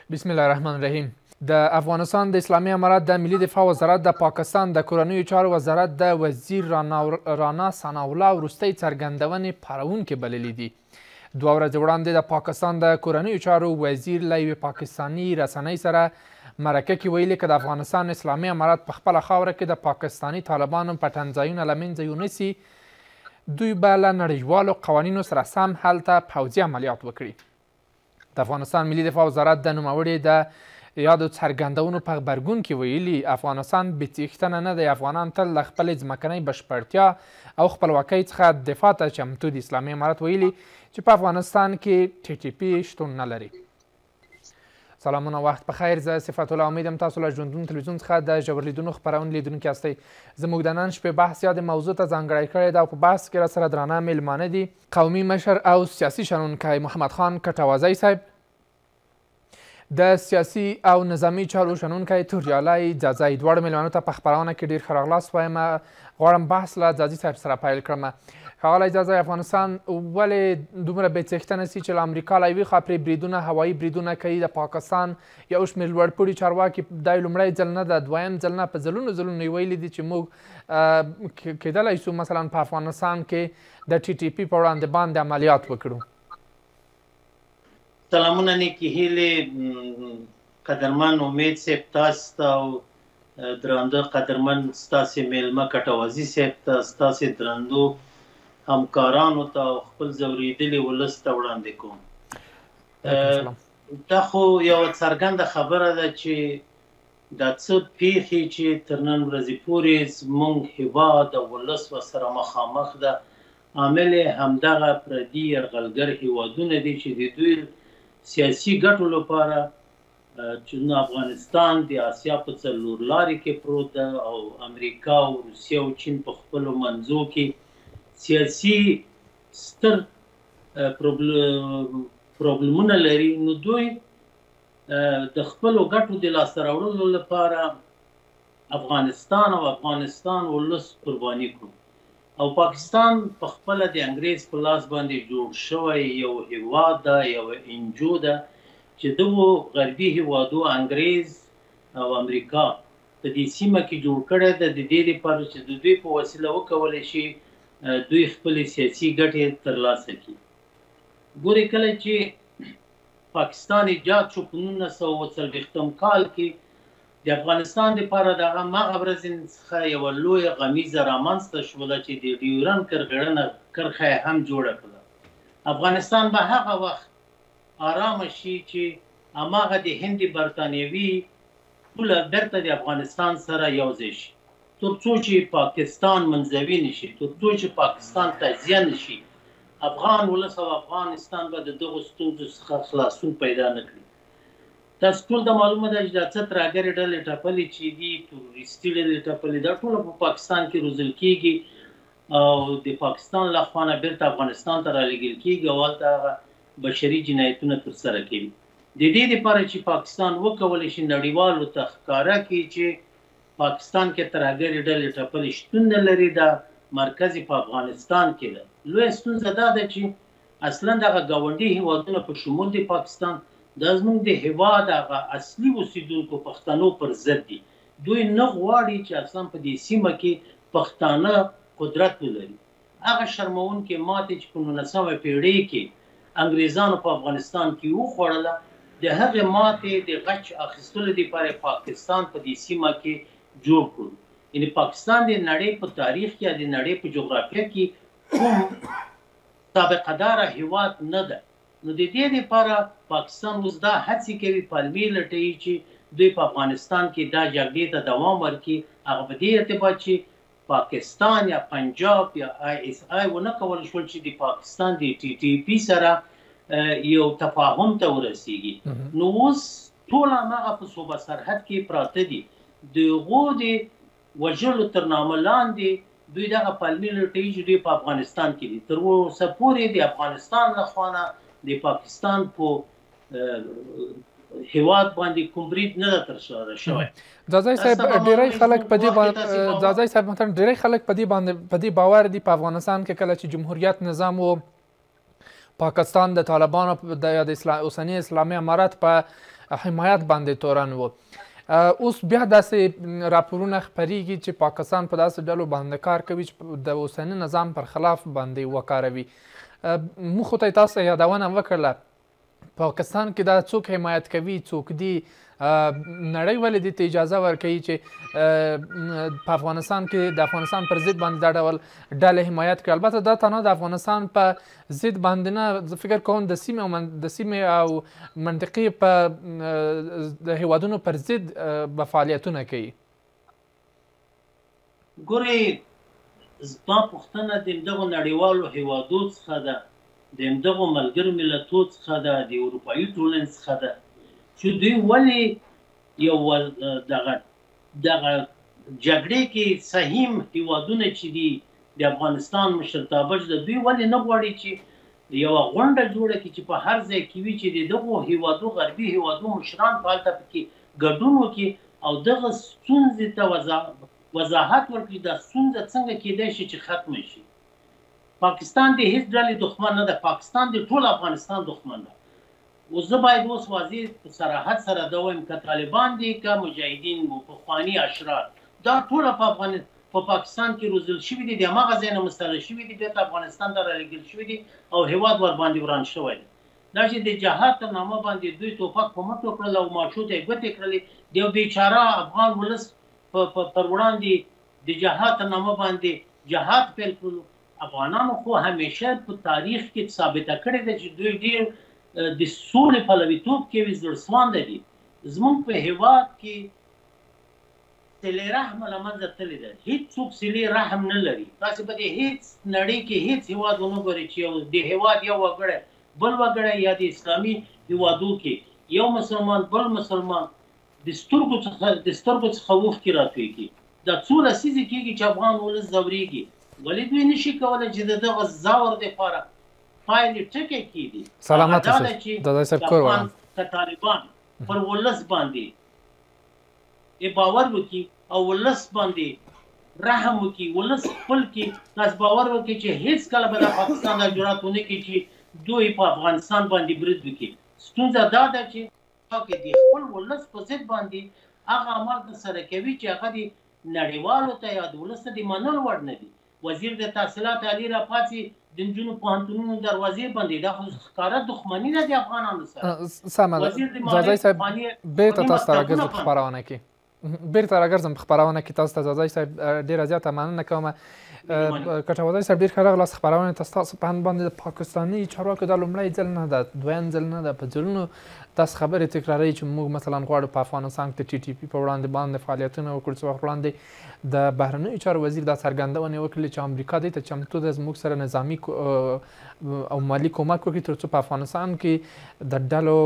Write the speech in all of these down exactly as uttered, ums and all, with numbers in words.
بسم الله الرحمن الرحیم. د افغانستان د اسلامي امارت د ملي دفاع وزارت د پاکستان د کورنیو چارو وزارت د وزیر رانا ثناءالله وروستۍ څرګندونې پاروونکې بللې دي. دوه ورځې وړاندې د پاکستان د کورنیو چارو وزیر له یوې پاکستاني رسنۍ سره مرکه کې ویلي که د افغانستان اسلامي امارت په خپله خاوره کې د پاکستاني طالبانو پټنځایونه له منځه یونیسي، دوی به له نړیوالو قوانینو سره سم هلته پوځي عملیات وکړي. د افغانستان ملي دفاع وزارت د نوموړي د یادو څرګندونو په غبرګون کې ویلي افغانستان بې څښتنه نه دی. افغانان تل له خپلې ځمکنۍ بشپړتیا او خپلواکۍ څخه دفاع ته چمتو دي. اسلامي امارت ویلي چې په افغانستان کې ټي ټي پي شتون نه لري. سلامونه، وخت بخیر. زه صفت الله امیدم تاسو له ژوندون تلویزیون څخه د ژور لیدونو خپرونې لیدونکي یاستئ. زموږ د نن شپې بحث یا د موضوع ته ځانګړی کړی ده او په بحث کې راسره درانه میلمانه دي قومي مشر او سیاسي شنونکی محمد خان کټوازی صاحب، د سیاسي او نظامي چارو شنونکی توریالی ځاځی. دواړو میلمنو ته په خپرونه کې ډېر ښه راغلاست وایم. غواړم بحث له ځاځي صاحب سره پیل کړم. ښاغلی ځاځی، افغانستان ولې دومره بې څښتنه سي چې له امریکا له یوې خوا پرې بریدونه هوایي بریدونه کوي؟ د پاکستان یو شمېر لوړپوړي چارواکي دا لومړی ځل نه ده، دویم ځل نه، په ځلونو ځلونو یې ویلي دي چې موږ کیدلی سو مثلا په افغانستان کې د ټي ټي پي په وړاندې باندې عملیات وکړو. سلامونه، نیکې هیلې قدرمن امید صاحب تاسو ته او درانده قدرمن ستاسې میلمه کټوازي صاحب ته، ستاسې درندو همکارانو ته او خپل ځورېدلي ولس ته وړاندې کوم. دا خو یوه څرګنده خبره ده چې دا څه پیښې چې تر نن ورځې پورې زموږ هېواد او ولس ورسره مخامخ ده، عامل یې همدغه پردي یرغلګر هېوادونه دي چې د دوی سیاسي ګټو لپاره چې افغانستان د اسیا په څلور لارې کې پروت ده او امریکا او روسیه او چین په خپلو منځو کې سیاسي ستر پروبلمونه لري، نو دوی د خپلو ګټو د لاسته راوړلو لپاره افغانستان او افغانستان ولس قرباني کړو. او پاکستان په خپله د انګریز په لاس باندې جوړ شوی یو هیواد ده، یو انجو ده چې دغو غربي هیوادو انګریز او امریکا په دې سیمه کې جوړ کړی ده د دې لپاره چې د دوی په وسیله وکولی شي دوی خپلې سیاسي ګټې ترلاسه کړي. ګورئ، کله چې پاکستان ایجاد شو په نولس سوه اوه څلوېښتم کال کې د افغانستان دپاره د هماغه ورځې څخه یوه لویه غمیزه رامنځته شوله چې د ډیورنډ کرغړنه کرښه یې هم جوړه کړه. افغانستان به هغه وخت ارامه شي چې هماغه د هند برطانیوي پوله بیرته د افغانستان سره یوځای شي، تر څو چې پاکستان منزوي نشي، تر څو چې پاکستان تجزیه نشي، افغان ولس او افغانستان به د دغو ستونزو څخه خلاصون پیدا نه کړي. تاسو ټول ته معلومه ده چې دا څه ترهګرې ډلې ټپلې چې دي، تروریستي ډلې ټپلې، دا ټوله په پاکستان کې روزل کېږي او د پاکستان له خوا نه بیرته افغانستان ته رالېږل کېږي او هلته هغه بشري جنایتونه ترسره کوي. د دې دپاره چې پاکستان وکولی شي نړیوالو ته ښکاره کړي چې پاکستان کې ترهګرې ډلې ټپلې شتون نه لري، دا مرکز یې په افغانستان کې ده. لویه ستونزه دا ده چې اصلا دغه ګاونډي هیوادونه په شمول د پاکستان دا زموږ د هیواد هغه اصلي اوسېدونکو پښتنو پر ضد دي. دوی نه غواړي چې اصلا په دې سیمه کې پښتانه قدرت ولري. هغه شرموونکې ماتې چې په نولسمه پیړۍ کې انګریزانو په افغانستان کې وخوړله، د هغې ماتې د غچ اخیستلو دپاره پاکستان په دې سیمه کې جوړ کړو. یعنې پاکستان د نړۍ په تاریخ کې یا د نړۍ په جغرافیه کې کوم سابقه داره هیواد نه ده. نو د دې لپاره پاکستان اوس دا هڅې کوي، پلمې لټوي چې دوی په افغانستان کې دا جګړې ته دوام ورکړي. هغه په دې اعتبار چې پاکستان یا پنجاب یا آی اس آی ونه کولی شول چې د پاکستان د ټي ټي پي سره یو تفاهم ته ورسیږي. نو اوس ټول هماغه په صوبه سرحد کې پراته دي. د هغو د وژلو تر نامه لاندې دوی دغه پلمې لټوي چې دوی په افغانستان کې دي. تر اوسه پورې د افغانستان له خوا نه د پاکستان په هیواد باندې کوم برید نه ده ترسره شوی. ځاځی صاحب، ډېری خلک په دې باندې ځاځی صاحب مثلا ډېری خلک په دې باندې په دې باور دي په افغانستان کې کله چې جمهوریت نظام و پاکستان د طالبانو د اوسني اسلامي امارت په حمایت باندې تورن و. اوس بیا داسې راپورونه خپریږي چې پاکستان په داسې ډلو باندې کار کوي چې د اوسني نظام پر خلاف باندې وکاروي. موږ خو ته تاسو یادونه وکړله پاکستان کې دا څوک حمایت کوي څوک دي نړۍ ولې دې ته اجازه ورکوي چې په افغانستان کې د افغانستان پر ضد باندې دا ډول ډلې حمایت کړي. البته دا تنها د افغانستان په ضد باندې نه، زه فکر کوم د سیمې او د سیمې او منطقې په د هیوادونو پر ضد به فعالیتونه کوي. ګورئ زما پوښتنه د همدغو نړیوالو هیوادو څخه ده، د همدغو ملګرو ملتو څخه ده، د اروپایي ټولنې څخه ده چې دوی ولې یو دغه دغه جګړې کې سهیم هیوادونه چې دي د افغانستان مشرتابه د دوی ولې نه غواړي چې یوه غونډه جوړه کړي چې په هر ځای کې وي چې د دغو هیوادو غربي هیوادو مشران په هلته پکې ګډون وکړي او دغه ستونزې ته وضاحت ورکړي دا ستونزه څنګه کیدای شي چې ختمه شي. پاکستان د هیڅ ډلې دښمن نه ده، پاکستان د ټول افغانستان دښمن ده. اوس زه باید اوس واضح په صراحت سره دا وایم که طالبان دي که مجاهدین مو پخواني اشرار دا ټوله په افغان په پاکستان کې روزل شوي دي، د هماغه ځای نه مستغل شوي دي، بیرته افغانستان ته رالېږل شوي دي او هېواد ورباندې وران شوی دی. دا چې د جهاد په نامه باندې دوی توپک په مټ وکړل او ماشو ته یې ګوتې کړلې، د یو بیچاره افغان ولس پر وړاندې د جهاد په نامه باندې جهاد پیل کړلو. افغانانو خو همیشه په تاریخ کې ثابته کړې ده چې دوی ډېر د سولې پلویتوب کوي، زړسوانده دي. زموږ په هېواد کې صلې رحم له منځه تللې ده، هېڅوک صلې رحم نه لري. تاسې به د هېڅ نړۍ کې هېڅ هېواد ونه ګورئ چې یو د هېواد یو وګړی بل وګړی یا د اسلامي هېوادو کې یو مسلمان بل مسلمان د سترګو څخه د سترګو څخه اوښکې راتویږي. دا څو لسیزې کېږي چې افغان ولس ځورېږي، ولې دوی نشي کولی چې د دغه ځور دپاره پایلې ټکي کېدي. سلامت اوسئ دادا صاحب، کور وایم که طالبان پر ولس باندې باور وکړي او ولس باندې رحم وکړي، ولس خپل کې تاسو باور وکړي چې هیڅ کله به د پاکستان دا جرأت ونه کړي چې دوی په افغانستان باندې برید وکړي. ستونزه دا ده چې د خپل ولس په ضد باندې هغه عمل ترسره کوي چې هغه د نړیوالو ته یا د ولس ته د منلو وړ نه دي. وزیر د تحصیلات عالی راپاڅي د نجونو پوهنتونونو دروازې بندې، دا خو ښکاره دښمني ده د افغانانو سره. سمه ده ځاځی صاحب، بیرته تاسو ته راګرځم په خپرونه کې بیرته راګرځم په خپرونه کې تاسو ته ځاځی صاحب ډېره زیاته مننه کوم. کټوازی صاحب ډېر ښه راغلاست خپرونې ته. ستاسو په اند باندې د پاکستاني چارواکو دا لومړی ځل نه ده، دویم ځل نه ده، په ځلونو داسې خبرې تکراروي چې موږ مثلا غواړو په افغانستان کې د ټي ټي پي په وړاندې باندې فعالیتونه وکړو. څه وخت وړاندې د بهرنیو چارو وزیر دا څرګندونې وکړلې چې امریکا دې ته چمتو ده زموږ سره نظامي او مالي کومک وکړي تر څو په افغانستان کې د ډلو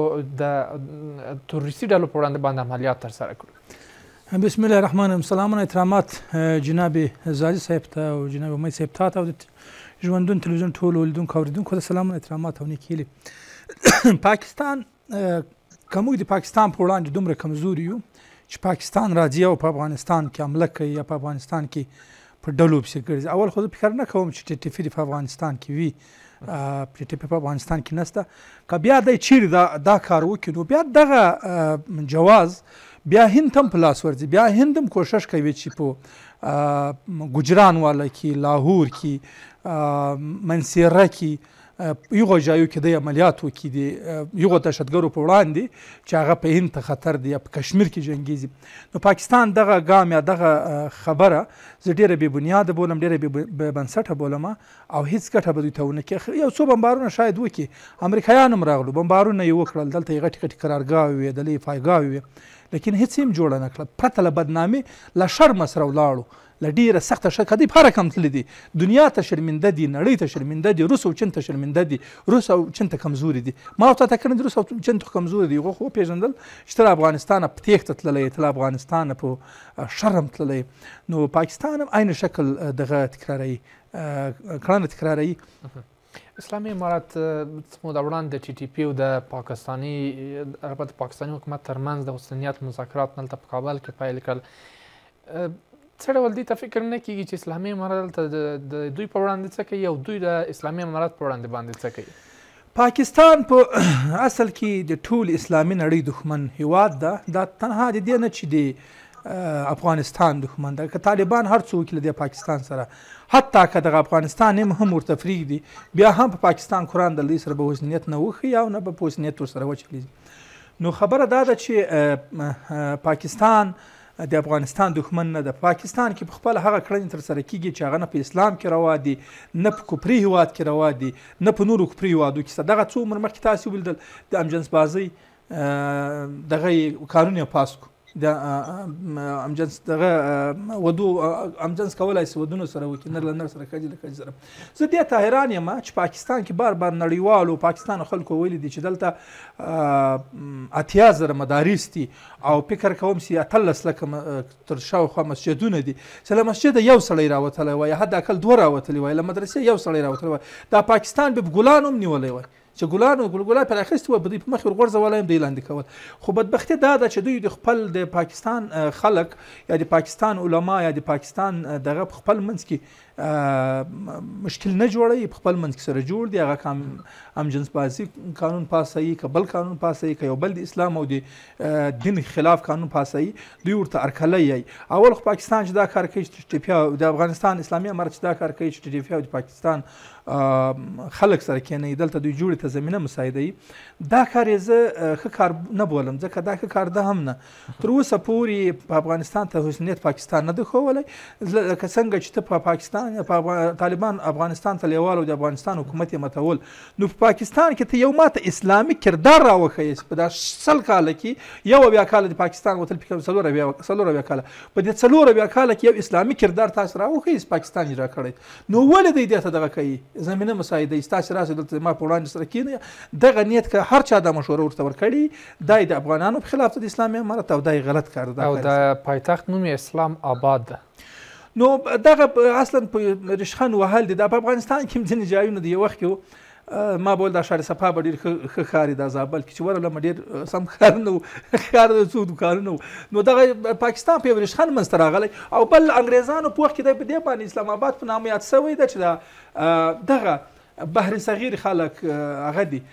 د تروریستي ډلو په وړاندې باندې عملیات ترسره کړو. بسم الله الرحمن الرحیم. سلامونه احترامات جناب زاځي صاحب ته او جناب امید صاحب ته او د ژوندون تلویزیون ټولو لیدونکو اورېدونکو ته سلامونه احترامات او نیکې هیلې. پاکستان که موږ د پاکستان په وړاندې دومره کمزوري یو چې پاکستان راځي او په افغانستان کې حمله کوي یا په افغانستان کې په ډلو پسې ګرځي، اول خو زه فکر نه کوم چې ټي ټي پي په افغانستان کې وي، ټي ټي پي په افغانستان کې نشته. که بیا دی چیرې دا کار وکړي نو بیا دغه جواز بیا هند هم په لاس ورځي، بیا هند هم کوشش کوي چې په ګجرانواله کې، لاهور کې، منصیره کې یغو ځایو کې د عملیات وکړي د یغو دهشتګرو په وړاندې چې هغه په هند ته خطر دی یا په کشمیر کې جنګیږي. نو پاکستان دغه ګام یا دغه خبره زه ډېره بې بنیاده بولم، ډېره بې بنسټه بولم او هېڅ ګټه به دوی ته ونه کړي. یو څو بمبارونه شاید وکړي، امریکایان هم راغلو بمبارونه یې وکړل، دلته یې غټې غټې قرارګاوې وې، دلته یې فایګاوې وې، لیکن هیڅ هم جوړه نه کړه. پرته له بدنامې له شرمه سره ولاړو، له ډېره سخته شکه دی په هره کم تللی دی، دنیا ته شرمنده دي، نړۍ ته شرمنده دي، روس او چین ته شرمنده دي، روس او چین ته کمزوري دي. ما ورته ته کړی روس او چین ته کمزوري دي، هغوی خو وپېژندل چې ته له افغانستانه په تېښته تللی، ته له افغانستانه په شرم تللی. نو پاکستان هم عین شکل دغه تکراروي، کړنه تکراروي. اسلامي امارات موده وړاندې د ټي ټي پي او د پاکستاني البته پاکستاني حکومت ترمنځ د وسنیات مذاکرات دلته په کابل کې پیل کړل. څه ډول دې ته فکر نه کېږي چې اسلامي امارات دلته د دوی په وړاندې څه کوي او دوی د اسلامي امارات په وړاندې باندې څه کوي؟ پاکستان په اصل کې د ټول اسلامي نړۍ دښمن هیواد ده. دا تنها د دې نه چې د افغانستان دښمن ده، که طالبان هر څوک له د پاکستان سره حتی که دغه افغانستان هم ورته پرېږدي بیا هم په پاکستان قرآن د دوی سره به اوس نیت نه وښیي او نه به په اوس نیت ورسره وچلېږي. نو خبره دا ده چې پاکستان د افغانستان دښمن نه ده. پاکستان کې په خپل هغه کړنې ترسره کېږي چې هغه نه په اسلام کې روا دي، نه په کفري هیواد کې روا دي، نه په نورو کفري هیوادو کې. دغه څو عمر مخکې تاسې ولیدل د امجنس بازۍ دغه قانون یې پاس کړو، د امجنس دغه ودو امجنس کولی شي ودونه سره وکړي، نر له نر سره، ښځې له ښځې سره. زه دې ته حیران یم چې پاکستان کې بار بار نړیوالو پاکستان خلکو ویلي دي چې دلته اتیا زره مدارس دي او فکر کوم چې اتلس لکه تر شاوخوا مسجدونه دي، چې له مسجده یو سړی راوتلی وای، حد اقل دوه راوتلی وای، له مدرسې یو سړی راوتلی وای. دا پاکستان به ګلان هم نیولی وای چې ګلانو ګلګلا پر اخیستي وای، به دوی په مخ ورغورځولی هم دوی لاندې کول. خو بدبختي دا ده چې دوی د خپل د پاکستان خلک یا د پاکستان علما یا د پاکستان دغه په خپل منځ کې مشکل نه جوړوي، په خپل منځ کې سره جوړ دي. هغه کام امجنس بازي قانون پاسوي، که بل قانون پاسوي، که یو بل د اسلام او د دین خلاف قانون پاسوي، دوی ورته ارکلی یي. اول خو پاکستان چې دا کار کوي چې ټیپیا د افغانستان اسلامي امارت چې دا کار کوي چې ټیپیا د پاکستان خلک سره کېنوي، دلته دوی جوړې ته زمینه مساعدوي. دا کار یې زه ښه کار نه بولم، ځکه دا ښه کار ده هم نه. تر اوسه پورې په افغانستان ته حسنیت پاکستان نه ده ښوولی. لکه څنګه چې ته په پاکستان په طالبان افغانستان ته لیوال او د افغانستان حکومت یې متول، نو په پاکستان کې ته یو ماته اسلامي کردار راوښیې. په دا سل کاله کې یو اویا کاله د پاکستان وتل، فکر څلور اویا کاله، په دې څلور اویا کاله کې یو اسلامي کردار تاسو راوښیې پاکستان اجرا کړی. نو ولې دوی دې ته دغه کوي زمینه مساعده یې؟ تاسې راسئ دلته ما په وړاندې سره کېنئ. دغه نیت که هر چا دا مشوره ورته ورکړي، دا یې د افغانانو په خلاف د اسلامي امارت او دا یې غلط کار ده. او د پایتخت نوم یې اسلام آباد ده. نو دغه اصلا په رشخند وهل دي. دا په افغانستان کې ځینې ځایونه د یو وخت کې ما بول دا ښار صفا به ډېر ښه ښکاري، دا زابل کې چې ورغلم ډېر سم ښکار نه و، ښکار د څو دوکانونه و. نو دغه پاکستان په یو رشخند منځته راغلی. او بل انګریزانو په وخت کې دی په دې باندې اسلام آباد په نامه یاد شوی ده چې دا دغه بحر صغیر خلک هغه دي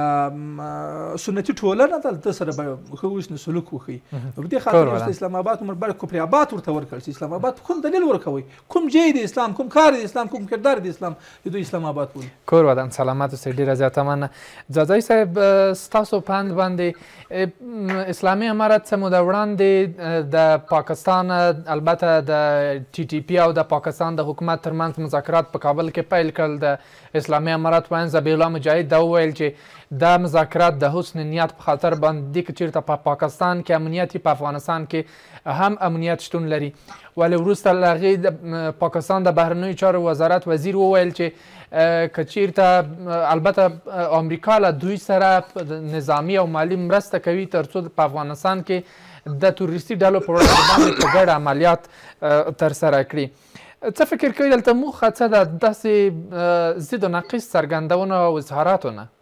سنتي ټولنه دلته سره به ښه وشنه سلوک وښیي. په دې خاطر اوس اسلام آباد عمر بر کفر آباد ورته ورکړ چې اسلام آباد کوم دلیل ورکوي، کوم ځای د اسلام، کوم کار د اسلام، کوم کردار د اسلام د دوی اسلام آباد بولي. کور ودان سلامت اوسئ. ډېره زیاته مننه. ځاځی صاحب ستاسو پند باندې اسلامي امارت څه موده وړاندې د پاکستان البته د ټي ټي پي او د پاکستان د حکومت ترمنځ مذاکرات په کابل کې پیل کړل. د اسلامي امارت وایي ذبیح الله مجاهد دا وویل چې دا مذاکرات د حسن نیت په خاطر باندې دي که چیرته په پاکستان کې امنیت په افغانستان کې هم امنیت شتون لري. ولې وروسته له هغې د پاکستان د بهرنیو چارو وزارت وزیر وویل چې که چیرته البته امریکا له دوی سره نظامی او مالی مرسته کوي تر څو په افغانستان کې د تروریستي ډلو په وړاندې باندې په ګډه عملیات ترسره کړي. څه فکر کوئ دلته موخه څه ده داسې ضد و نقیص څرګندونو او اظهاراتو نه؟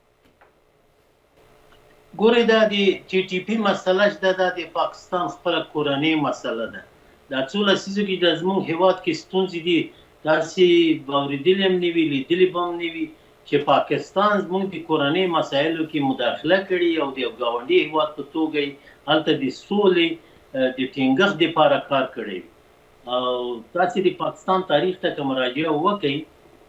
ګورئ دا د ټي ټي پي مسله چې ده د پاکستان خپله کورنۍ مسله ده. دا څو لسیزو کې د زموږ هېواد کې ستونزې دي، داسې اورېدلي هم نه وي، لیدلي به هم نه وي چې پاکستان زموږ د کورنۍ مسایلو کې مداخله کړې او د یو ګاونډي هېواد په توګه یې هلته د سولې د ټینګښت دپاره کار کړی وي. او تاسې د پاکستان تاریخ ته که مراجعه وکئ،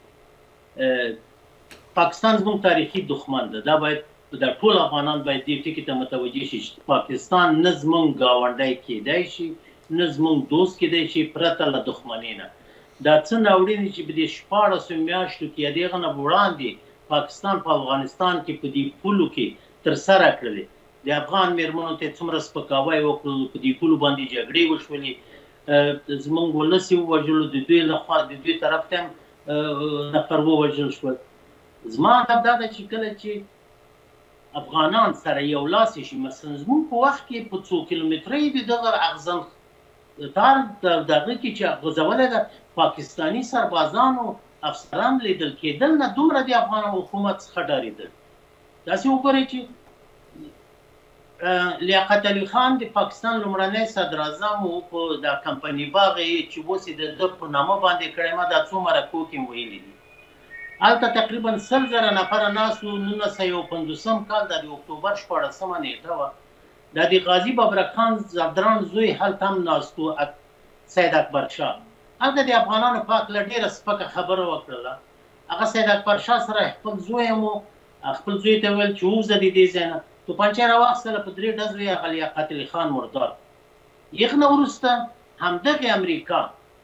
پاکستان زموږ تاریخي دښمن ده. دا باید دا ټول افغانان باید دې ټکي ته متوجه شي چې پاکستان نه زموږ ګاونډی کیدی شي، نه زموږ دوست کیدی شي پرته له دښمنۍ نه. دا څه ناوړه دي چې په دې شپاړسو میاشتو کې یا د هغه نه وړاندې پاکستان په افغانستان کې په دې پولو کې ترسره کړلې. د افغان میرمنو ته څومره سپکاوی وکړلو، په دې پولو باندې جګړې وشولې، زموږ ولس یې ووژلو، د دوی لخوا د دوی طرف ته هم نفر ووژل شول. زما هدف دا ده چې کله چې افغانان سره یو لاس شي، مثلا زموږ په وخت کې په څو کیلومترۍ د دغه اغزن تار دغه کې چې غځولی ده پاکستاني سربازانو افسران لیدل کېدل، نه دومره د افغان حکومت څخه ډارېدل. داسې وګورئ چې لیاقت علي خان د پاکستان لومړنی صدراعظم و، په دا کمپني باغ یې چې اوس یې د ده په نامه باندې کړی، ما دا څو مرکو کې ویلي دي. هلته تقریبا سل زره نفره ناست وو. نولس سوه یو پنځوسم کال د اکتوبر شپاړسمه نیټه وه. د د غازي ببرک خان زردران زوی هلته هم ناست و، سید اکبر شاه. هلته د افغانانو په هکله ډېره سپکه خبره وکړله. هغه سید اکبر شاه سره خپل زوی هم و، خپل زوی ته ویل چې ووځه د دې ځای نه. توپنچه یې راواخیستله، په درې ډزو یې هغه لیاقت علي خان مردار. یغ نه وروسته همدغې امریکا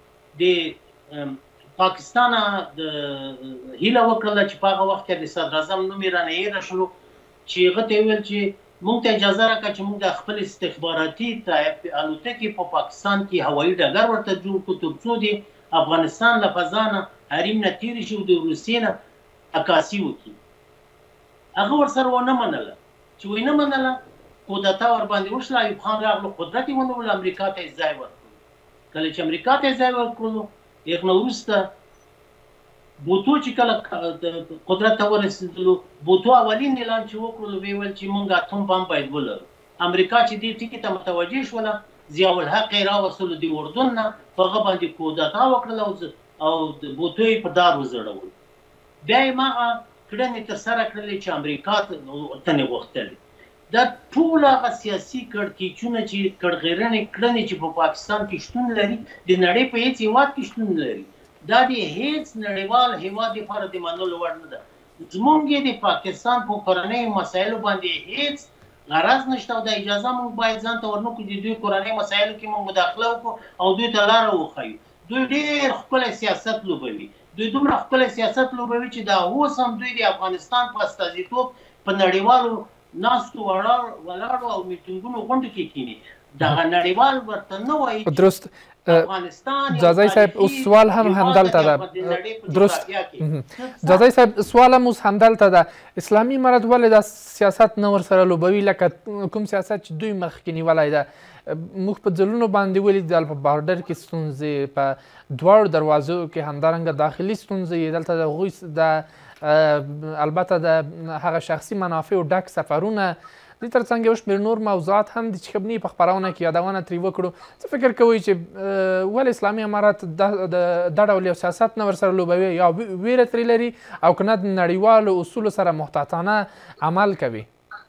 د پاکستان د هیله وکړله چې په هغه وخت کې د صدراعظم نوم یې رانه هېره شلو، چې هغه ته یې ویل چې موږ ته اجازه راکړه چې موږ د خپل استخباراتي الوتکې په پاکستان کې هوایي ډګر ورته جوړ کړو، تر څو د افغانستان له فضا نه حریم نه تېرې شي او د روسیې نه عکاسي وکړي. هغه ورسره ونه منله. چې ونه منله، کودتا ورباندې وشوه. ایوب خان راغلو، قدرت یې ونیولو، امریکا ته یې ځای ورکړلو. کله چې امریکا ته یې ځای ورکړلو، هغه نه وروسته بوتو چې کله قدرت ته ورسېدلو، بوتو اولین اعلان چې وکړلو ویې ویل چې موږ اتوم بم باید ولرو. امریکا چې دې ټکي ته متوجه شوله، ضیاءالحق یې راوستلو د اردن نه، په هغه باندې کودتا وکړله او بوتو یې په دار وځړولو. بیا یې هماغه کړنې ترسره کړلې چې امریکا ته یې غوښتلې. دا ټول هغه سیاسي کړکېچونه چې کړغېرنې کړنې چې په پاکستان کې شتون لري، د نړۍ په هېڅ هېواد کې شتون لري. دا د هیڅ نړیوال هیواد لپاره د منلو وړ نه ده. زموږ یې د پاکستان په کورنیو مسایلو باندې هیڅ غرض نشته او د اجازه موږ باید ځان ته ورنکړو چې دوی کورنیو مسایلو کې موږ مداخله وکړو او دوی ته لاره وښیو. دوی ډېر ښکلی سیاست لوبوي. دوی دومره ښکلی سیاست لوبوي چې دا اوس هم دوی د افغانستان په استازیتوب په نړیوالو ناستو ولاړو او میټینګونو غونډو کې کینی. دغه نړیوال ورته نه وایي. درست. جزای صاحب اوس سوال هم همدلته ده. درست. جزای صاحب سوال هم اوس همدلته ده. اسلامي امارت ولې دا سیاست نه ورسره لوبوي لکه کوم سیاست چې دوی مخکې نیولی ده؟ موږ په ځلونو باندې ولیدل په بارډر کې ستونزې، په دواړو دروازو کې همدارنګه داخلي ستونزې، دلته د هغوی د البته د هغه شخصي منافعو ډک سفرونه، دې ترڅنګ یو شمېر نور موضوعات هم دي چې خبرني په خپرونه کې یادونه ترې وکړو. څه فکر کوئ چې ولې اسلامي امارت دا ډول یو سیاست نه ورسره لوبوي، یا ویره ترې لري او که نه د نړیوالو اصولو سره محتاطانه عمل کوي؟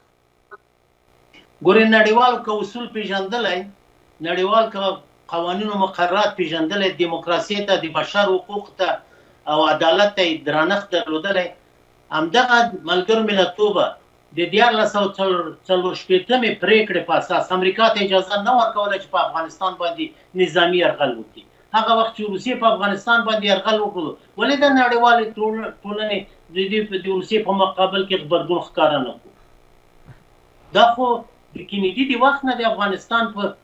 ګورې، نړیوال که اصول پېژندلی، نړیوال که قوانینو مقررات پېژندلی، دیموکراسۍ ته، د بشر حقوق ته او عدالت ته یې درنښت درلودلی، همدغه ملګرو ملتونو د دیارلس سوه څلور شپېتمې پرېکړې په اساس امریکا ته اجازه نه ورکوله چې په افغانستان باندې نظامي یرغل وکړي. هغه وخت چې روسیې په افغانستان باندې یرغل وکړو، ولې د نړیوالې ټولنې د روسیې په مقابل کې غبرګون ښکاره نه کړو؟ دا خو د کینیدي د وخت نه د افغانستان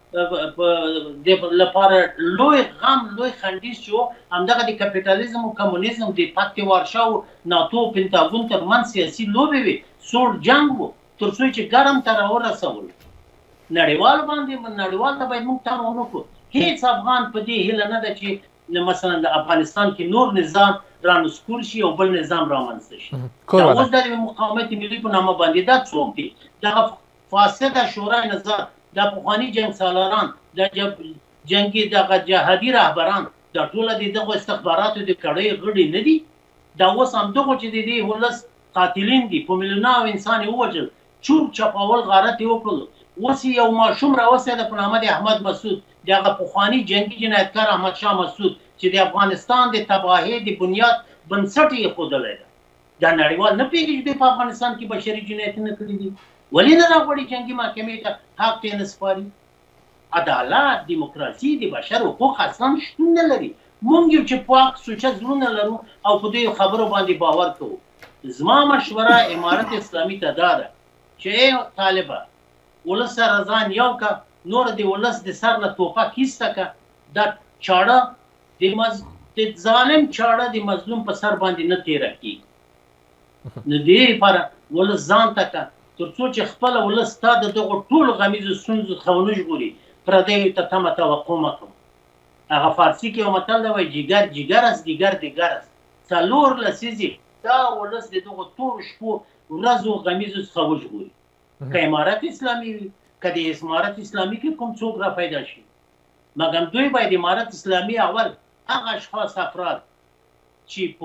لپاره لوی غم، لوی خنډیز چې و، همدغه د کپیټالیزم او کمونیزم د پکت وارشا او ناتو پنټاګون ترمنځ سیاسي لوبې وې، سوړ جنګ و، تر څو چې ګرم ته راورسولو. نړیوال باندې نړیوال ته باید موږ تام ونه کړو. هېڅ افغان په دې هیله نه ده چې مثلا د افغانستان کې نور نظام رانسکور شي او بل نظام رامنځته شي. دا اوس د مقاومت ملي په نامه باندې دا څوک دي؟ دغه فاسده شورای نظام، دا پخواني جنګ سالاران، دا جنګي دغه جهادي رهبران، دا ټوله د دغو استخباراتو د کړۍ غړي نه دي؟ دا اوس همدغو چې د دې ولس قاتلین دي، په میلیونونو انسان یې ووژل، چوپ چپاول غارت یې وکړلو. اوس یو ماشوم راوستی په نامه د احمد مسعود، د هغه پخواني جنګي جنایتکار احمد شاه مسعود چې د افغانستان د تباهۍ د بنیاد بنسټ یې ایښودلی ده. دا نړیوال نه پوهېږي چې دوی په افغانستان کې بشري جنایتونه کړي دي؟ ولې نه راغواړي جنګي محکمې ته حق ته یې نه سپاري؟ عدالت، دیموکراسي، د بشر حقوق اصلا شتون نه لري. موږ یو چې پاک سوچه زړونه لرو او په دې خبرو باندې باور کوو. زما مشوره امارت اسلامي ته دا ده چې ای طالبه، ولس سره ځان یو که، نور د ولس د سر نه توپک ایسته که. دا چاړه د ظالم چاړه د مظلوم په سر باندې نه تېره کېږي. نو دې لپاره ولس ځان ته که، تر څو چې خپله ولس تا د دغو ټولو غمیزو ستونزو څخه ونه ژغوري، پردیو ته تمه توقع مه کوه. هغه فارسي کې یو متل دی وایي جګر جګر است دیگر دیگر است. څلور لسیزې دا ولس د دغو تورو شپو ورځو غمیزو څخه وژغوري. که امارت اسلامي وي، که د امارت اسلامي کې کوم څوک را پیدا شي، مګر دوی باید امارت اسلامي اول هغه اشخاص افراد چې په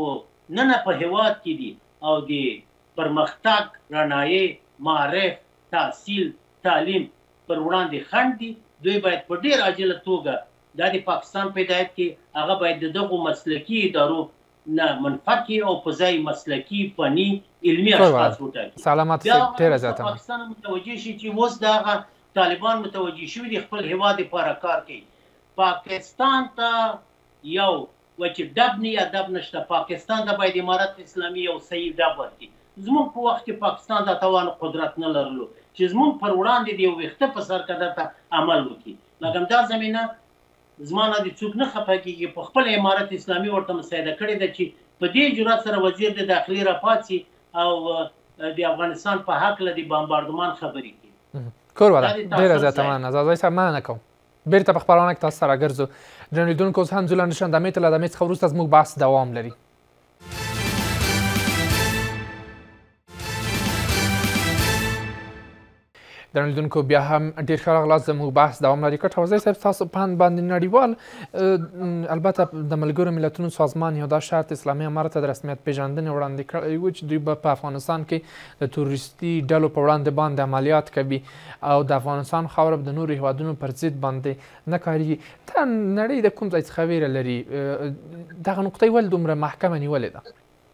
نن په هیواد کې دي او د پرمختګ، رڼایي، معرف، تحصیل، تعلیم پر وړاندې خنډ دي. دوی باید په ډېر عاجله توګه دا د پاکستان په هدایت کې هغه باید د دغو مسلکي ادارو نه منفکې او په ځای مسلکي، فني، علمي اشخاص وټاکي. سلامات صاحب ډېره زیاته پاکستان متوجه شي چې اوس د هغه طالبان متوجه شوي دي خپل هیواد لپاره کار کوي. پاکستان ته یو و چې ډب نه یا ډب نشته، پاکستان ته باید امارت اسلامي یو صحیح ډب ورکړي. زموږ په وخت کې پاکستان دا توان قدرت نه لرلو چې زموږ پر وړاندې د یو ویښته په سر کده ته عمل وکړي. لکه دا زمینه زما نه د څوک نه خفه کېږي، په خپل امارت اسلامي ورته مساعده کړې ده چې په دې جرأت سره وزیر د داخلي راپاڅي او د افغانستان په هکله د بمباردمان خبرې کوي. کورواله ډېره زیاته مننه. زازای صاحب مننه کوم. بیرته په خپرونه کې تاسو سره ګرځو. درنو لیدونکو اوس هم ځو لنډه شاندامې ته، له دمې څخه وروسته زموږ بحث دوام لري. درنو لیدونکو بیا هم ډېر ښه راغلاست. زموږ بحث دوام لري. کټ حوزی صاحب ستاسو په اند باندې نړیوال البته د ملګرو ملتونو سازمان یو دا شرط اسلامي امارت ته د رسمیت پېژندنې وړاندې کړی و چې دوی به په افغانستان کې د تروریستي ډلو په وړاندې باندې عملیات کوي او د افغانستان خاوره به د نورو هیوادونو پر ضد باندې نه کارېږي. ته نړۍ د کوم ځای څخه ویره لري؟ دغه نقطه یې ولې دومره محکمه نیولې ده؟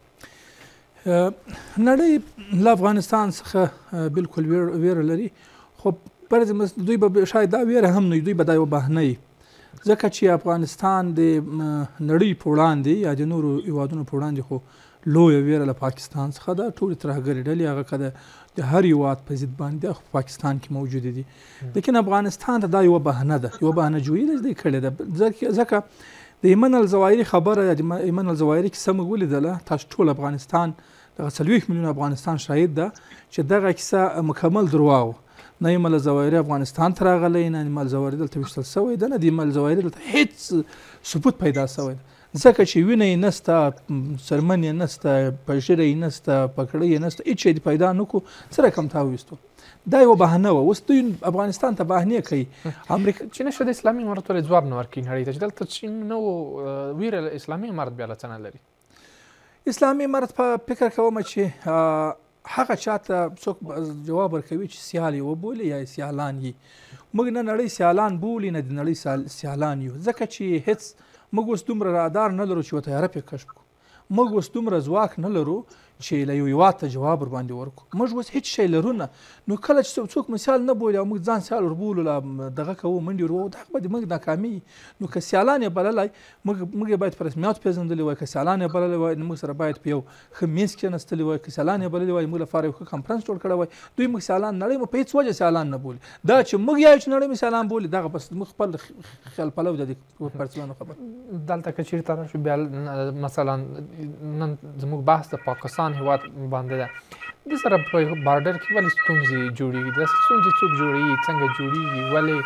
نړۍ له افغانستان څخه بالکل ویره لري، خو دوی به شاید دا ویره هم نه، دوی به دا یوه بهانه وي، ځکه چې افغانستان د نړۍ په وړاندې یا د نورو هیوادونو په وړاندې خو لویه ویره له پاکستان څخه ده. ټولې ترهګرې ډلې هغه که د هر هیواد په ضد باندې په پاکستان کې موجودې دي، لیکن افغانستان ته دا یوه بهانه ده، یوه بهانه جویي ده دوی کړې ده. ځکه د ایمن الظواهري خبره یا د ایمن الظواهري کیسه موږ ولیدله، تاسو ټول افغانستان دغه څلوېښت میلیونه افغانستان شاهد ده چې دغه کیسه مکمل درواغ و. نه ایمن الظواهري افغانستان ته راغلی، نه ایمن الظواهري دلته ویشتل شوی ده، نه د ایمن الظواهري دلته هېڅ ثبوت پیدا شوی ده، ځکه چې وینه یې نسته، څرمن یې نسته، پژیره یې نسته، پکړۍ یې نسته، هېڅ شی دې پیدا نه کړو. څه رقم تا وویستو؟ دا یوه بهانه وه. اوس دوی افغانستان ته بهانې کوي. امریکا چې نشه د اسلامي امارت ولې ځواب نه ورکوي نړۍ ته چې دلته چین نه و ویره اسلامي امارت بیا له څه نه لري؟ اسلامي امارت په فکر کوم چې هغه چاته څوک جواب ورکوي چې سیال یې وبولي یا سیالان یي. موږ نه نړۍ سیالان بولي نه د نړۍ سیالان یو، ځکه چې هېڅ موږ اوس دومره رادار نه لرو چې یوه طیاره پرې کشف کړو. موږ اوس دومره ځواک نه لرو چې له یو هېواد ته جواب ورباندې ورکړو. موږ اوس هېڅ شی لرو نه. نو کله چې څوک مو سیال نه بولي او موږ ځان سیال وربولو، دغه کوو، منډې ورو، دغه به د موږ ناکامي. نو که سیالان یې بللی، موږ یې باید په رسمیاتو پېژندلی وای. که سیالان یې بللی وای نو موږ سره باید په یو ښه میز کېناستلي وای. که سیالان یې بللی وای موږ لپاره یو ښه کنفرانس جوړ کړی وای. دوی موږ سیالان، نړۍ مو په هېڅ وجه سیالان نه بولي. دا چې موږ یایو چې نړۍ مو سیالان بولي، دغه بس موږ خپل خیال پلو ده د پرچلانو خبره. دلته که چېرته راشو بیا مثلا نن زموږ بحث د پاکستان هېواد باندې ده، د سره په بارډر کې ولې ستونزې جوړېږي؟ داسې ستونزې څوک جوړوي؟ څنګه جوړېږي؟ ولې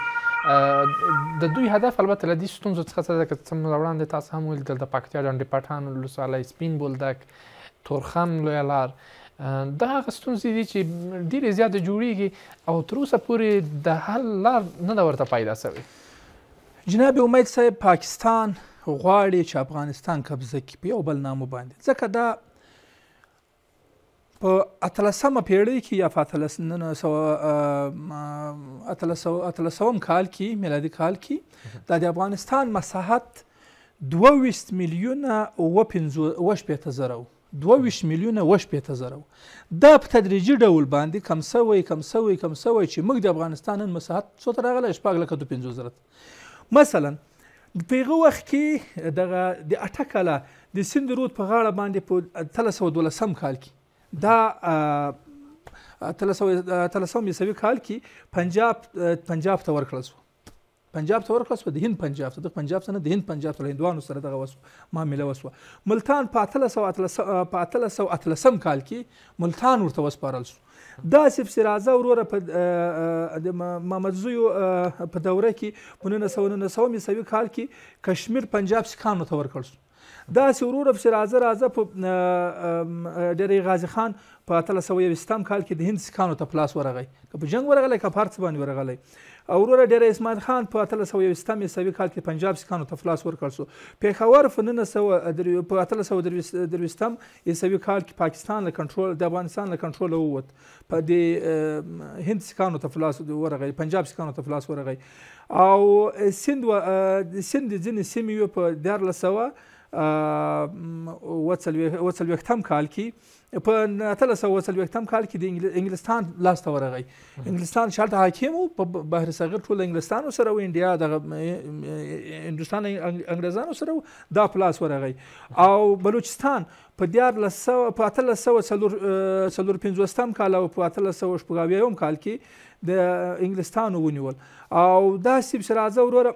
د دوی هدف البته له دې ستونزو څخه څه ده؟ که څه وړاندې تاسو هم ولیدل د پکتیا ډنډ پټان، ولسوالۍ سپین بولدک، تورخم لویه لار، دا هغه ستونزې دي چې ډېرې زیاتې جوړېږي او تر اوسه پورې د حل لار نه ده ورته پیدا شوې. جناب امید صاحب، پاکستان غواړي چې افغانستان قبضه کړي په یو بل نامه باندې، ځکه دا په اتلسمه پیړۍ کې یا په اتلسوم کال کې میلادي کال کې دا د افغانستان مساحت دوه ویشت میلیونه اوه شپېته زره و. دوه ویشت میلیونه اوه شپېته زره و. دا په تدریجي ډول باندې کم سوی کم سوی کم سوی چې موږ د افغانستان نن مساحت څو ته راغلی؟ شپږ لکه دوه پنځوس زره. مثلا په هغه وخت کې دغه د اټکله د سیند رود په غاړه باندې په اتلس سوه دولسم کال کې دا اتلسم عیسوي کال کې پنجاب پنجاب ته ورکړل شو. پنجاب ته ورکړل شو، د هند پنجاب ته، د پنجاب څخه نه د هند پنجاب ته، له هندوانو سره دغه وسو معامله وسوه. ملتان په اتلس سوه اتلسم کال کې ملتان ورته وسپارل شو. داسې پسې راځه وروره په د محمد زویو په دوره کې په نولس سوه نولسم عیسوي کال کې کشمیر پنجاب سیکهانو ته ورکړل شو. داسې وروره پسې راځه راځه په ډېری غازي خان په اتلس سوه یویشتم کال کې د هند سیکهانو ته په لاس ورغی، که په جنګ ورغلی که په هر څه باندې ورغلی. او وروره ډېری اسماعیل خان په اتلس سوه یویشتم عیسوي کال کې پنجاب سیکهانو ته په لاس ورکړل شو. پېښور په نولس سوه په اتلس سوه درویشتم عیسوي کال کې پاکستان له کنټرول د افغانستان له کنټروله ووت، په د هند سیکهانو ته په لاس ورغی، پنجاب سیکهانو ته په لاس ورغی. او سند سند ځینې سیمې وې په دیارلس سوه اوه څلوېښتم کال کې، په اتلس سوه اوه څلوېښتم کال کې د انګلستان لاس ته ورغی. انګلستان چې هلته حاکم و په بحر صغیر ټول انګلستانو سره و، انډیا دغه هندوستان انګریزانو سره و، دا په لاس ورغی. او بلوچستان په دیارلس سوه په اتلس سوه څلور څلور پنځوستم کال او په اتلس سوه شپږ اویایم کال کې د انګلستانو ونیول. او داسې پسې راځه وروره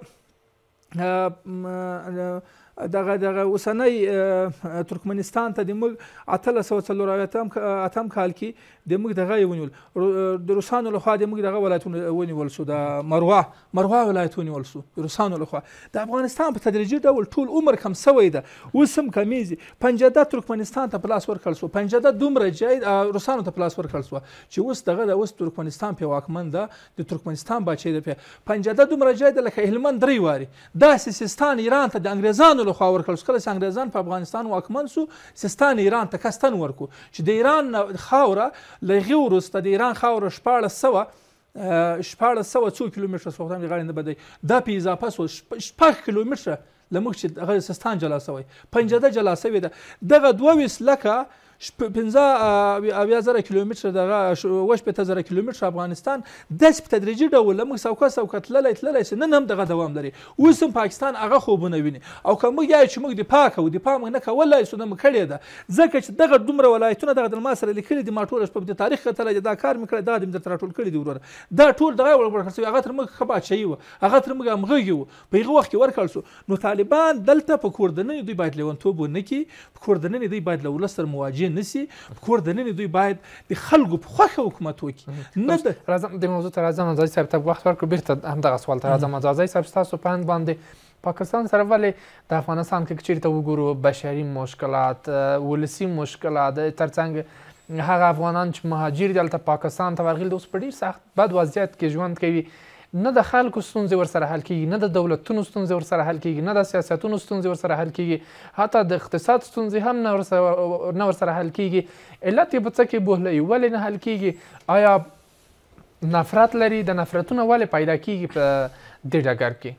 دغه دغه اوسنی ترکمنستان ته د موږ اتلس سوه څلور اتم کال کې د موږ دغه یې ونیول، د روسانو لخوا د موږ دغه ولایتونه ونیول شو، د مروه مروه ولایت ونیول شو د روسانو لخوا. د افغانستان په تدریجي ډول ټول عمر کم سوی ده، اوس هم کمیږي. پنجده ترکمنستان ته په لاس ورکړل شو، پنجده دومره جای روسانو ته په لاس ورکړل شو چې اوس دغه د اوس ترکمنستان پې واکمن ده، د ترکمنستان باچۍ ده پې. پنجده دومره جای ده لکه هلمند درې وارې. دا سیستان ایران ته د انګریزانو لخوا ورکړل شو. کله چې انګریزان په افغانستان واکمن سو، سیستان ایران ته کستن ورکو چې د ایران خاوره له هغې وروسته د ایران خاوره شپاړس سوه شپاړس سوه څو کیلومتره سو، خدای مې غاړې نه بدوي، دا په اضافه سو شپږ کیلومتره له موږ چې هغه سیستان جلا سوی، پنجده جلا سوې ده. دغه دوه ویشت لکه پنځه اویا زره کیلومتره دغه اوه شپېته زره کیلومتره افغانستان داسې په تدریجي ډول له موږ سوکه سوکه تللی تللی چې نن هم دغه دوام لري. اوس هم پاکستان هغه خوبونه ویني. او که موږ یایو چې موږ دفاع کوو، دفاع موږ نه کولی شو، نه موږ کړې ده، ځکه چې دغه دومره ولایتونه دغه د ما سره لیکلي دي، ما ټوله شپه د تاریخ کتلی دی، دا کار مې کړی، دا دې مې درته راټول کړي دي وروره. دا ټول دغه ورکړل شوي، هغه تر موږ ښه باچایي وه، هغه تر موږ همغږي وو، په هغه وخت کې ورکړل شو. نو طالبان دلته په کورډنۍ دوی باید لیونتوب ونه کړي، په کورډنۍ دوی باید له ولس سره مواجه نه سي، کورډنۍ دوی باید د خلکو په خوښه حکومت وکړي. نه د راځم د موضوع ته راځم، ازادي صاحب ته وخت ورکړو، بېرته همدغه سوال ته راځم. ازادي صاحب ستاسو په اند باندې پاکستان سره ولې د افغانستان کې که چېرته وګورو بشري مشکلات، ولسي مشکلات، ترڅنګ هغه افغانان چې مهاجر دي هلته پاکستان ته ورغلي دي، اوس په ډېر سخت بد وضعیت کې ژوند کوي، نه د خلکو ستونزې ورسره حل کېږي، نه د دولتونو ستونزې ورسره حل کېږي، نه د سیاستونو ستونزې ورسره حل کېږي، حتی د اقتصاد ستونزې هم نه ورسره حل کېږي. علت یې په څه کې بوهلوي؟ ولې نه حل کېږي؟ آیا نفرت لري؟ د نفرتونه ولې پیدا کېږي په دې ډګر کې؟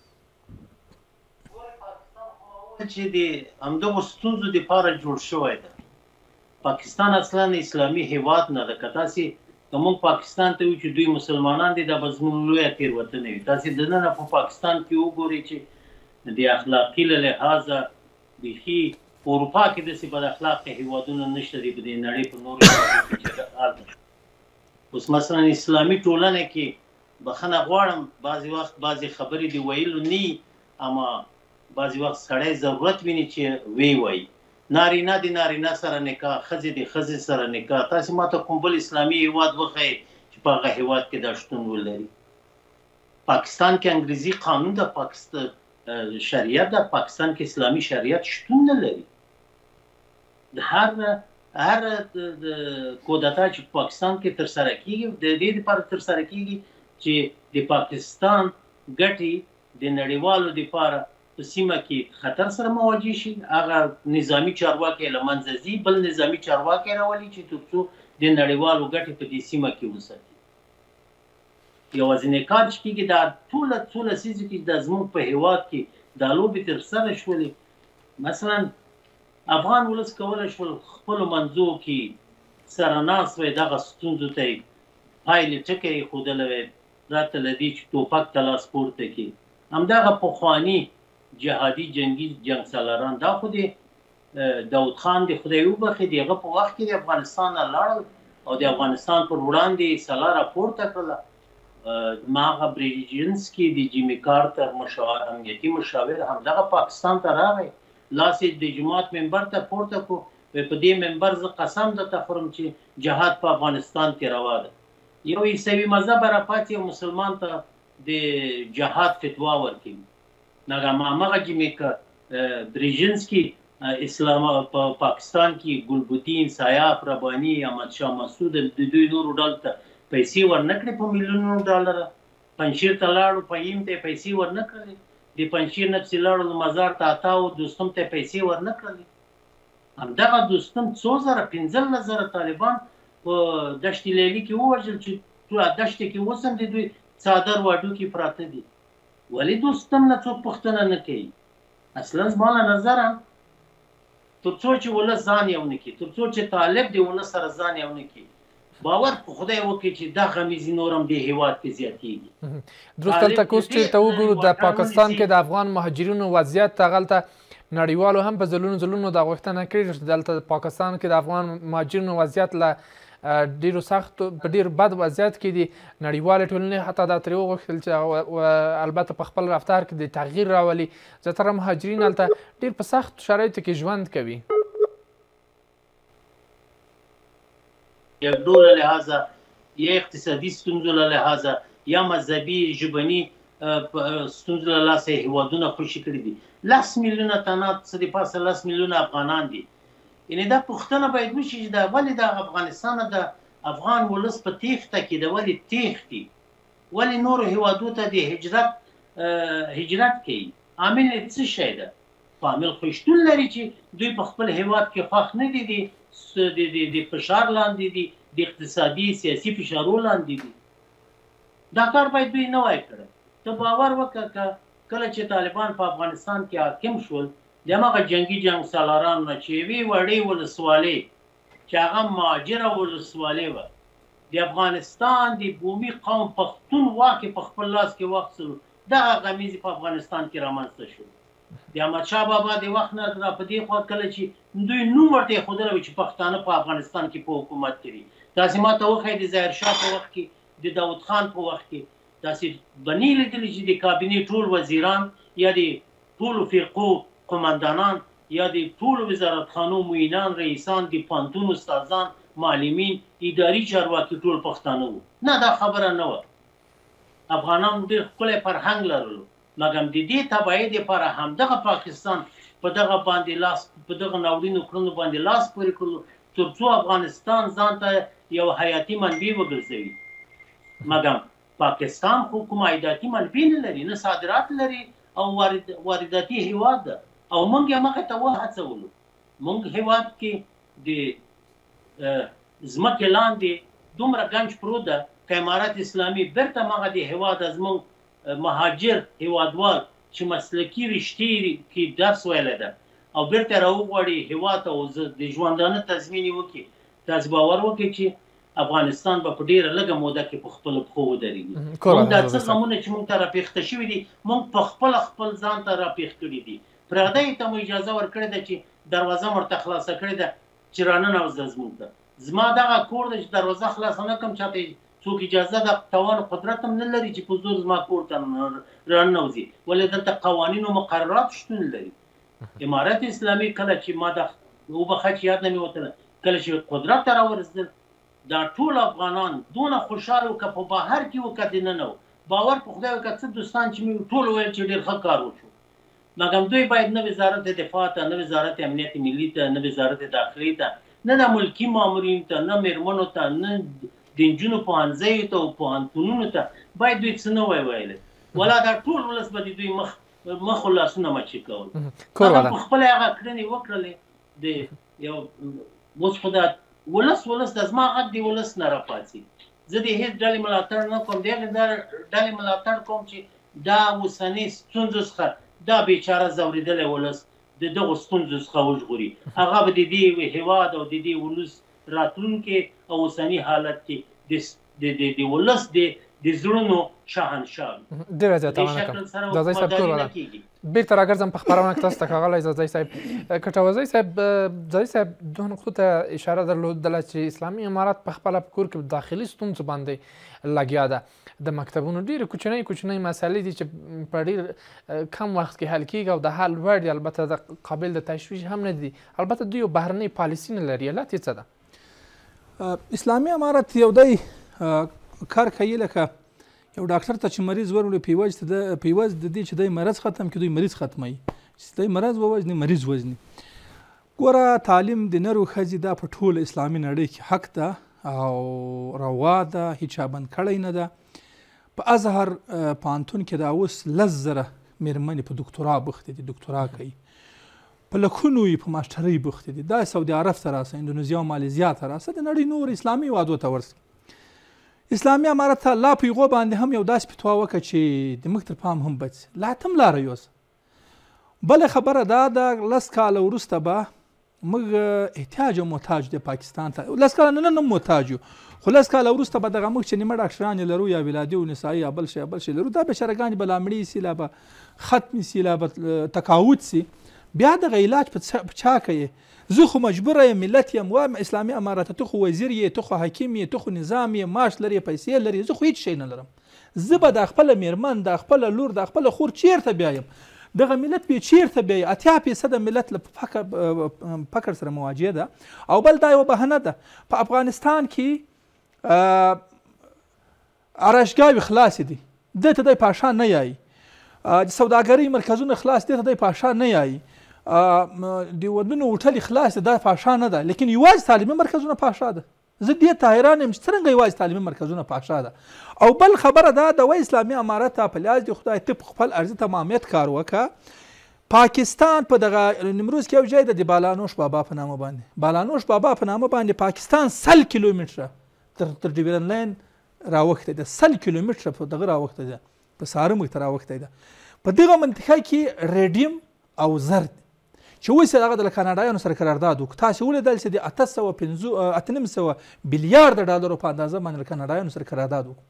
چې د همدغو ستونزو دپاره جوړ شوی ده. پاکستان اصلا اسلامي هیواد نه ده. که تاسې که موږ پاکستان ته وایو چې دوی مسلمانان دي، دا به زموږ لویه تېروتنه وي. تاسې دننه په پاکستان کې وګورئ چې د اخلاقي له لحاظه بیخي په اروپا کې داسې بد اخلاقه هیوادونه نشته دي په دې نړۍ په نورو هیوادونو کې چې هلته اوس مثلا اسلامي ټولنه کې بخښنه غواړم، بعضې وخت بعضې خبرې د ویلو نه، اما بعضې وخت سړی ضرورت ویني چې وی وایي. نارینه د نارینه سره نکاح، ښځې د ښځې سره نکاح. تاسې ما ته کوم بل اسلامي هیواد وښیئ چې په هغه هیواد کې دا شتون ولري. پاکستان کې انګریزي قانون ده، پاکستان شریعت ده، پاکستان کې اسلامي شریعت شتون نه لري. د هر هر کودتا چې په پاکستان کې ترسره کېږي، د دې لپاره ترسره کېږي چې د پاکستان ګټې د نړیوالو دپاره په سیمه کې خطر سره مواجه شي، هغه نظامي چارواکي له منځه ځي، بل نظامي چارواکي راولي چې تر څو د نړیوالو ګټې په دې سیمه کې وساتي. یوازینی کار چې کېږي دا ټوله څو لسیزې کې دا زموږ په هېواد کې دا لوبې ترسره شولې. مثلا افغان ولس کولی شول خپلو منځو کې سره ناست وی، دغه ستونزو ته یې پایلې ټکی ایښودلی وی، پرته له دې چې ټوپک ته لاس پورته کړي. همدغه پخواني جهادي جنگي جنګ سالاران، دا خو د داود خان د خدای وبخښي د هغه په وخت کې د افغانستان نه لاړل او د افغانستان پر وړاندې سلا راپورته کړله. ما هغه بریجینسکي د جیمي کارتر امنیتي مشاور همدغه پاکستان ته راغی، لاس یې د جماعت ممبر ته پورته کړو، په دې ممبر زه قسم درته خورم چې جهاد په افغانستان کې روا ده. یو عیسوي مذهب راپاتې یو مسلمان ته د جهاد فتوا ورکوي. هغه هماغه جیمي بریژنسکي اسلام په پاکستان کې ګلبدین، سیاف، رباني، احمد شاه مسعود د دوی نورو ډلو ته پیسې ورنکړې په میلیونونو ډالره. پنجشیر ته لاړو، فهیم ته پیسې ورنکړلې. د پنجشیر نه پسې لاړو مزار ته عطاو دوستم ته پیسې ورنکړلې. همدغه دوستم څو زره پنځلس زره طالبان په دشت لیلي کې ووژل چې دشت کې اوس هم د دوی څادر واډو کې پراته دي. ولې دوستم نه څوک پوښتنه نه کوي؟ اصلا زما له نظره تر څو چې ولس ځان یو نه کړي، تر څو چې طالب د ولس سره ځان یو نه کړي، باور په خدای وکړي چې دا غمیزې نور هم د هېواد کې زیاتېږي. درست دلته که اوس چېرته وګورو د پاکستان کې د افغان مهاجرینو وضعیت هغلته نړیوالو هم په ځلونو ځلونو دا غوښتنه کړې چې دلته پاکستان کې د افغان مهاجرینو وضعیت له ډیرو سختو په ډیر بد وضعیت کې دي. نړیوالې ټولنې حتی دا ترې وغوښتل چې البته په خپل رفتار کې د تغییر راولي. زیاتره مهاجرین هلته ډیر په سختو شرایطو کې ژوند کوي. جګړو له لحاظه یا اقتصادي ستونزو له لحاظه یا مذهبي ژبني ستونزو له لاسه هېوادونه خوشي کړي دي. لس میلیونه تنه څه د پاسه لس میلیونه افغانان دي. یعنې دا پوښتنه باید وشي چې دا ولې د افغانستان د افغان ولس په تیښته کې د ولې تیښتي، ولې نورو هېوادو ته د هجرت هجرت کوي؟ عامل یې څه شی ده؟ په عامل خو شتون لري چې دوی په خپل هېواد کې خوښ نه دي، د فشار لاندې دي، د اقتصادي سیاسي فشارو لاندې دي. دا کار باید دوی نه وای کړی. ته باور وکړه که کله چې طالبان په افغانستان کې حاکم شول، د هماغه جنګي جنګ سالارانو نه چې یوې وړې ولسوالۍ چې هغه مهاجره ولسوالۍ وه، د افغانستان د بومي قوم پښتون واک یې په خپل لاس کې واخیستلو. دغه غمیزې په افغانستان کې رامنځته شو. د احمدشاه بابا د وخت نه را په دې خوا کله چې دوی نوم ورته ایښودلی و چې پښتانه په افغانستان کې په حکومت کې دي، داسې ما ته وښیي د ظاهرشاه په وخت کې، د داود خان په وخت کې داسې به نه لیدلي چې د کابینې ټول وزیران یا د ټولو فرقو قماندانان یا د ټولو وزارتخانو معینان، رئیسان، د پوهنتون استادان، معلمین، اداري چارواکي ټول پښتانه وو. نه، دا خبره نه وه. افغانان ډېر ښکلی فرهنګ لرلو، مګر د دې تبعیې دپاره همدغه پاکستان په دغه باندې لاس په دغه ناورینو کړنو باندې لاس پورې کړلو تر څو افغانستان ځان ته یو حیاتي منبع وګرځوي. مګر پاکستان خو کوم عایداتي منبع نه لري، نه صادرات لري او وارداتي هېواد ده. او موږ یې مخې ته وهڅولو. موږ هېواد کې د ځمکې لاندې دومره ګنج پروت ده که امارت اسلامي بیرته مغه د هېواد زموږ مهاجر هېوادوال چې مسلکي رشتې کې درس ویلی ده او بیرته راوغواړي هېواد ته د ژوندانه تضمین یې وکړي، داسې باور وکړي چې افغانستان به په ډېره لږه موده کې په خپلو پښو ودرېږي. موږ دا څه غمونه چې موږ ته راپېښته شوي دي، موږ په خپله خپل ځان ته راپېښ کړي دي. پردیو ته مو اجازه ورکړې ده چې دروازه مو ورته خلاصه کړې ده چې راننوځه زموږ ته. زما دغه کور ده چې دروازه خلاصه نه کړم، چاته څوک اجازه د توان او قدرت هم نه لري چې په زور زما کور ته راننوځي، ولې دلته قوانین او مقررات شتون لري. امارت اسلامي کله چې ما د وبخښه چې یاد نه مې وتله، کله چې قدرت ته راورسېدل، دا ټول افغانان دونه خوشحاله وو که په بهر کې وو که دننه وو. باور په خدای وکړه څه دوستان چې مې ټول ویل چې ډېر ښه کار وشو. مګر دوی باید نه وزارت دفاع ته، نه وزارت امنیت ملي ته، نه وزارت داخلي ته، نه د ملکي مامورین ته، نه میرمنو ته، نه د نجونو پوهنځیو ته او پوهنتونونو ته باید دوی څه نه وای ویلی. ولا دا ټول ولس به د دوی مخ مخ و لاسونه مچې کول. هغه په خپله هغه کړنې وکړلې. د یو اوس خو دا ولس ولس د زما غږ د ولس نه راپاڅي. زه د هېڅ ډلې ملاتړ نه کوم، د هغې ډلې ملاتړ کوم چې دا اوسنۍ ستونزو څخه دا بیچاره ځورېدلی ولس د دغو ستونزو څخه وژغوري. هغه به د دې هېواد او د دې ولس راتلونکي او اوسني حالت کې د ولس د زړونو شاهنشاه وي. ډېره زیاته مننه کوم. ځاځی صاحب ټول ولا بېرته راګرځم په خپرونه کې تاسو ته ښاغلی ځاځی صاحب. کټوازی صاحب، ځاځی صاحب دغه نقطو ته اشاره درلودله چې اسلامي امارت په خپله په کور کې داخلي ستونزو باندې لګیا ده. د مکتبونو ډېرې کوچنۍ کوچنۍ مسلې دي چې په ډېر کم وخت کې حل کېږي او د حل وړ دي، البته د قابل د تشویش هم نه دي. البته دوی یو بهرنۍ پالیسي نه لري. علت یې څه ده؟ اسلامي امارت یو دی کار کوي لکه یو ډاکټر ته چې مریض ورولي په عوض د دې چې دی مرض ختم کړي، دوی مریض ختموي. چې دی مرض ووژني مریض وژني. ګوره تعلیم د نر و ښځې دا په ټول اسلامي نړۍ کې حق ده او روا ده، هیچا بند کړی نه ده. په ازهر پوهنتون کې دا اوس لس زره مېرمنې په دکتورا بختې دي، دکتورا کوي. په لکونو یې په ماسټرۍ بختې دي. دا سعودي عرب ته راسه، اندونیزیا او مالیزیا ته راسه، د نړۍ نور اسلامي هېوادو ته ورسه. اسلامي امارت ته لا په هغو باندې هم یو داسې فتوا وکړه چې د موږ تر پام هم بچ لا تم لاره یوسه. بله خبره دا ده لس کاله وروسته به موږ احتیاج او محتاج دی پاکستان ته. لس کاله نه نه محتاج یو، خو لس کاله وروسته به دغه موږ چې نیمه ډاکټران لرو یا ولادي او نسایي یا بل شی یا بل شی لرو، دا بېچارهګانې به لا مړې سي، لا به ختمې سي، لا به تقاعد سي. بیا دغه علاج په چا کوي؟ زه خو مجبوره یم، ملت یم، وایم اسلامي امارت ته خو وزیر یې، ته خو حکیم یې، ته خو نظام یې، معاش لري، پیسې لري، زه خو هېڅ شی نه لرم. زه به د خپله مېرمن، د خپله لور، د خپله خور چیرته بیایم؟ دغه ملت به چیرته بیایي؟ اتیا فیصده ملت له فقر سره مواجه ده. او بل دا یوه بهانه ده، په افغانستان کې ارایشګاوې خلاصې دي، دې ته دی پاشا نه یایي. د سوداګرۍ مرکزونه خلاص دي، ته دی پاشا نه یایي. د ودونو هوټلې خلاص دي، دا پاشا نه ده. لیکن یوازې تعلیمي مرکزونه پاشا ده. زه دې ته حیران یم چې څرنګه یوازې تعلیمي مرکزونه پاشا ده. او بل خبره دا د وای اسلامي امارت ته په لیاز د خدای ته خپل ارضي تمامیت کار وکړه. پاکستان په دغه نیمروز کې یو ځای د بالانوش بابا په نامه باندې، بالانوش بابا په نامه باندې پاکستان سل کیلومتره تر تر ډیورن لاین راوختی ده، سل کیلومتره په دغه راوختی ده، په سارمګ ته راوختی ده. په دغه منطقه کې ریډیم او زر چې اوس هغه د کاناډایانو سره قرارداد وکړ. تاسې ولیدل چې د اته سوه پنځه اته نیم سوه بیلیارده ډالرو په اندازه باندې د کاناډایانو سره قرارداد وکړ.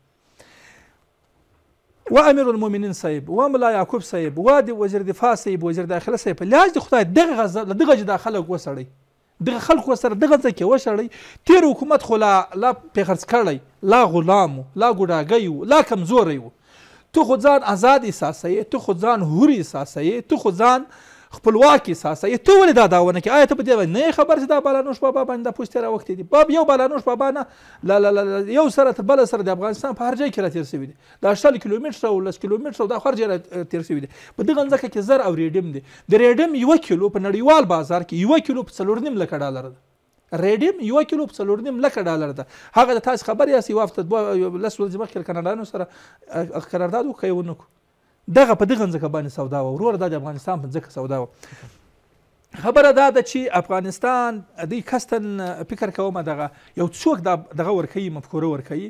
و امیر المؤمنین صاحب، و ملا یعقوب صاحب، و د وزیر دفاع صاحب، وزیر داخله صاحب، په لیاز د خدای دغه غزه دغه جدا خلک وسړئ، دغه خلکو سره دغه ځکه وشړئ. تیر حکومت خو لا لا پیخرڅ کړی، لا غلام و، لا ګوډاګی و، لا کمزوری و. تو خو ځان آزاد احساسوې، تو خو ځان حور احساسوې، تو خو ځان خپلواک احساسوې. ته ولې دا دعوه نه کوې؟ آیا ته په دې باندې نه یې خبر چې دا بالانوش بابا باندې دا پوستې راوختې دي؟ باب یو بالانوش بابا نه یو سره تر بله سره د افغانستان په هر ځای کې را تېر شوي دي. دا شل کیلومتره او لس کیلومتره دا خو هر ځای را تېر شوي دي. په دغه ځمکه کې زر او ریډیم دی. د ریډیم یوه کیلو په نړیوال بازار کې یوه کیلو په څلور نیم لکه ډالر ده. ریډیم یوه کیلو په څلور نیم لکه ډالر ده. هغه د تاسې خبر یاست یوه هفته دوه لس ورځې مخکې له کاناډایانو سره قرارداد وکړه، یې ونه کړو. دغه په دغه ځمکه باندې سودا وه وروره، دا د افغانستان په ځمکه سودا وه. خبره دا ده چې افغانستان دوی کستن فکر کوم دغه یو څوک دغه ورکوي، مفکوره ورکوي،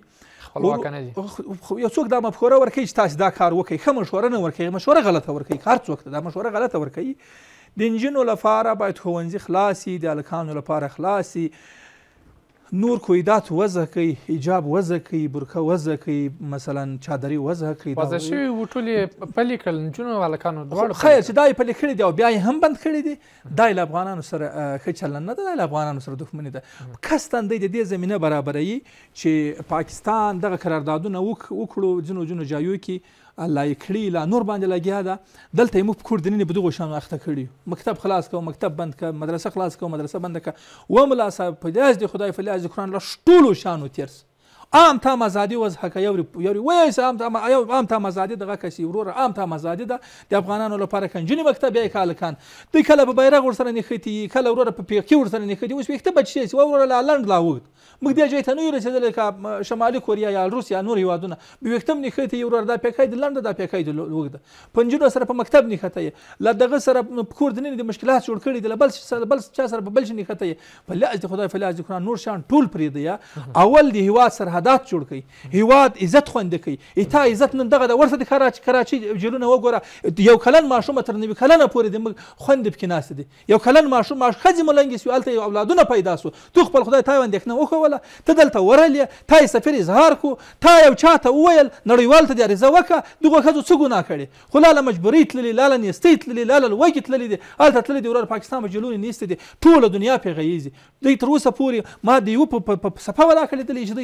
یو څوک دا مفکوره ورکوي چې تاسې دا کار وکړئ، ښه مشوره نه ورکوي، مشوره غلطه ورکوي. هر څوک دا مشوره غلطه ورکوي. د نجونو لپاره باید ښوونځي خلاص وي، د هلکانو لپاره خلاص وي، نور کویدات وضع کوي، حجاب وضع کوي، برقه وضع کوي، مثلا چادري وضع کوي. وضع شوي و ټول یې پلي کړل، نجونو او هلکانو دواړو. خیر چې دا یې پلي کړي دي او بیا یې هم بند کړي دي، دا یې له افغانانو سره ښه چلن نه ده، دا یې له افغانانو سره دښمني ده. کستن دی د دې زمینه برابروي چې پاکستان دغه قراردادونه وکړو ځینو ځینو ځایو کې الله یې کړي، لا نور باندې لګیا ده. دلته یې موږ په کور دننه په دغو شیانو اخته کړي، مکتب خلاص کوو، مکتب بند کړه، مدرسه خلاص کوو، مدرسه بنده کړه. و ملا صاحب په لیاز د خدای په لیاز د قرآن له ټولو شیانو تېر سه. عام تام ازادي وضع که یوري یوري وایي عام تام عام تام ازادي دغه کسي وروره عام تام ازادي ده د افغانانو لپاره که نجونې مکتب یې که هلکان. دوی کله به بیرغ ورسره نښتي، کله وروره په پیقې ورسره نښتي. اوس ویښته بچي شي، وروره لا لنډ لا اوږد. موږ دې ځای ته نه یو رسېدلی که شمالي کوریا یا روسیا نور هېوادونه به ویښته هم نښتي وروره دا پیقی د لنډه، دا پیقی د اوږده. په نجونو سره په مکتب نښته یې، له دغه سره په کور دننه د مشکلات جوړ کړي دي، له بل چا سره په بل شي نښته یې. په لیاز د خدای په لیاز د قرآن نور شیان ټول پرېږدئ. اول د هېواد سرحدات جوړ کړئ، هیواد عزت خوندي کوي. ایتا عزت نن دغه د ورته د کراچي کراچي جیلونه وګوره، یو کلن ماشوم تر نوي کلنه پورې د موږ خوند پکې ناست دي. یو کلن ماشوم ماش خځې ملنګ سو الته اولادونه پیدا سو. تو خپل خدای تا باندې کنه وخوله، ته دلته ورلې، تا یې سفیر اظهار کو، تا یو چاته وویل نړیوال ته د عریضه وکړه، دغه خځو څه ګناه کړي؟ خو لاله مجبوري تللي، لاله نیستۍ تللي، لاله لوږې تللي دي، هلته تللي دي ورور پاکستان په جیلونه نیستې دي. ټوله دنیا پرې غږېږي. دوی تر اوسه پورې ما د یوه په صفه ولاکه لیدلې چې دوی په صفه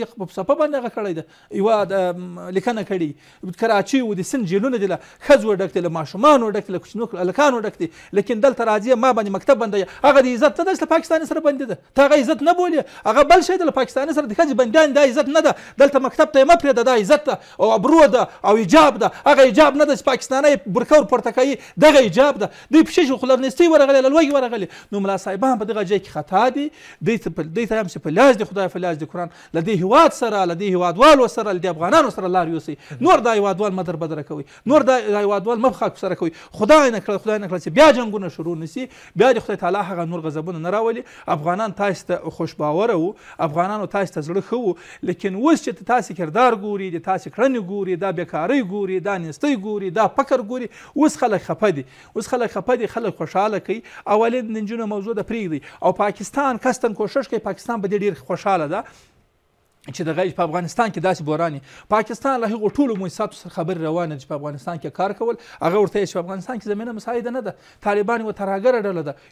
په باندې هغه کړی ده یوه لیکنه کړې کراچي و د سند جیلونه دي له ښځو ډک دي له ماشومانو ډک دي له کوچنیو هلکانو ډک دي لیکن دلته راځي ما باندې مکتب بندوي هغه د عزت نه ده چې له پاکستاني سره بندي ده ته هغه عزت نه بولې هغه بل شی ده له پاکستاني سره د ښځې بندیان دا عزت نه ده دلته مکتب ته یې مه پرېږده دا عزت ده او ابرو ده او حجاب ده هغه حجاب نه ده چې پاکستانی برکه ورپورته کوي دغه حجاب ده دوی په شیشو خلرنستۍ ورغلي له لوږې ورغلي نو ملا صاحبان په دغه ځای کې خطا دي دوی ته هم چې په لاس دي خدای په لاس دي قرآن له دې هېواد سره له دې هېوادوالو سره له دې افغانانو سره لار یوسئ نور دا هېوادوال مه دربدره کوئ نور دا هېوادوال مه خاک سره کوئ خدای نه کړه خدای نه کړه چې بیا جنګونه شروع نسي بیا د خدای تعالی هغه نور غضبونه نه راولي افغانان تاسو ته خوشباوره وو افغانانو تاسو ته زړه ښه وو لیکن اوس چې تاسو کردار ګوري د تاسو کړنې ګوري دا بیکارۍ ګوري دا نیستۍ ګوري دا فکر ګوري اوس خلک خفه دي اوس خلک خفه دي خلک خوشحاله کوي اولین د نجونو موضوع ده پرېږدي او پاکستان کستن کوشش کوي پاکستان به دې ډېر خوشحاله ده چې دغه په افغانستان کې داسې بوراني پاکستان له هغو ټولو مؤسساتو سره خبرې روانه دي چې په افغانستان کې کار کول هغه ورته چې په افغانستان کې زمینه مساعده نه ده طالبان یوه ترهګره ډله ده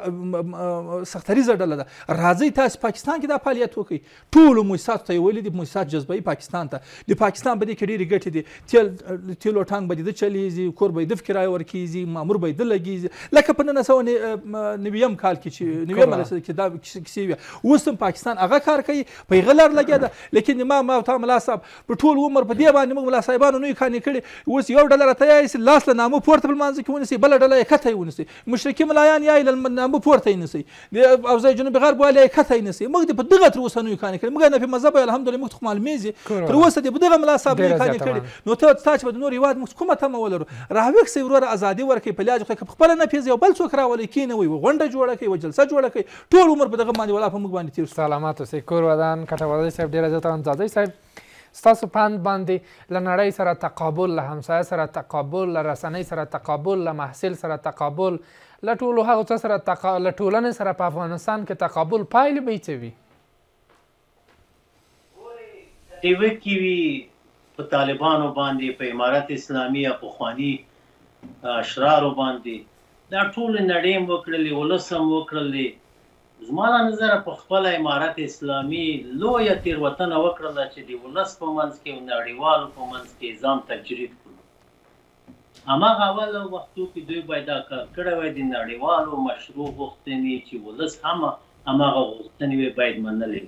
یوه سختریزه ډله ده راځئ تاسو پاکستان کې دا فعالیت وکړئ ټولو مؤسساتو ته یې ویلي دي مؤسسات جذبوي پاکستان ته د پاکستان په دې کې ډېرې ګټې دي تیل تیلو ټانک به د ده چلیږي کور به یې د کرایه ورکېږي مامور به یې ده لګېږي لکه په نولس سوه نویم کال کې چې نویمه کې دا کیسې وې اوس هم پاکستان هغه کار کوي په هغه لار لګیا ده لیکن ما ما تا ملا صاحب په ټول عمر په دې باندې موږ ملا صاحبانو نوې کانې کړي اوس یو ډله راته یایي لاس له نامه پورته په لمانځه کې ونیسئ بله ډله یې کته یې ونیسئ مشرکي ملایان یایي له نامه پورته یې نیسئ او زه جنوب غرب والي یې کته یې نیسئ موږ دې په دغه تر اوسه نوې کانې کړي موږ نه په مذهب الحمدلله موږ تخم معلومېږي تر اوسه دې په دغه ملا صاحب نوې کانې کړي نو ته ستا چې به د نور هېواد موږ کومه تمه ولرو راویښسئ وروره ازادي ورکړئ په لیاج خدای که پخپله نه پېژنئ او بل څوک راولئ کښېنوئ غونډه جوړه کړئ یوه جلسه جوړه کړئ ټول عمر په دغه باندې ولا په موږ باندې تېر سلامات اوسئ کور ودان کټوالي صاحب ډېره زیاته امزادی صاحب ستاسو پند باندې له نړۍ سره تقابل له همسایه سره تقابل له رسنۍ سره تقابل له محصل سره تقابل له ټولو هغو څه سره تقا... له ټولنې سره په افغانستان کې تقابل پایلې به یې څه وي دیوه کې وي په طالبانو باندې په امارت اسلامي یا پخواني اشرارو باندې دا ټول نړۍ هم وکړلې ولس هم وکړلې زما له نظره په خپله امارت اسلامي لویه تېروتنه وکړله چې د ولس په منځ کې او نړیوالو په منځ کې ځان تجرید کړو هماغه اوله وختو کې دوی باید دا کار کړی وای د نړیوالو مشروع غوښتنې چې ولس هم هماغه غوښتنې وی باید منلې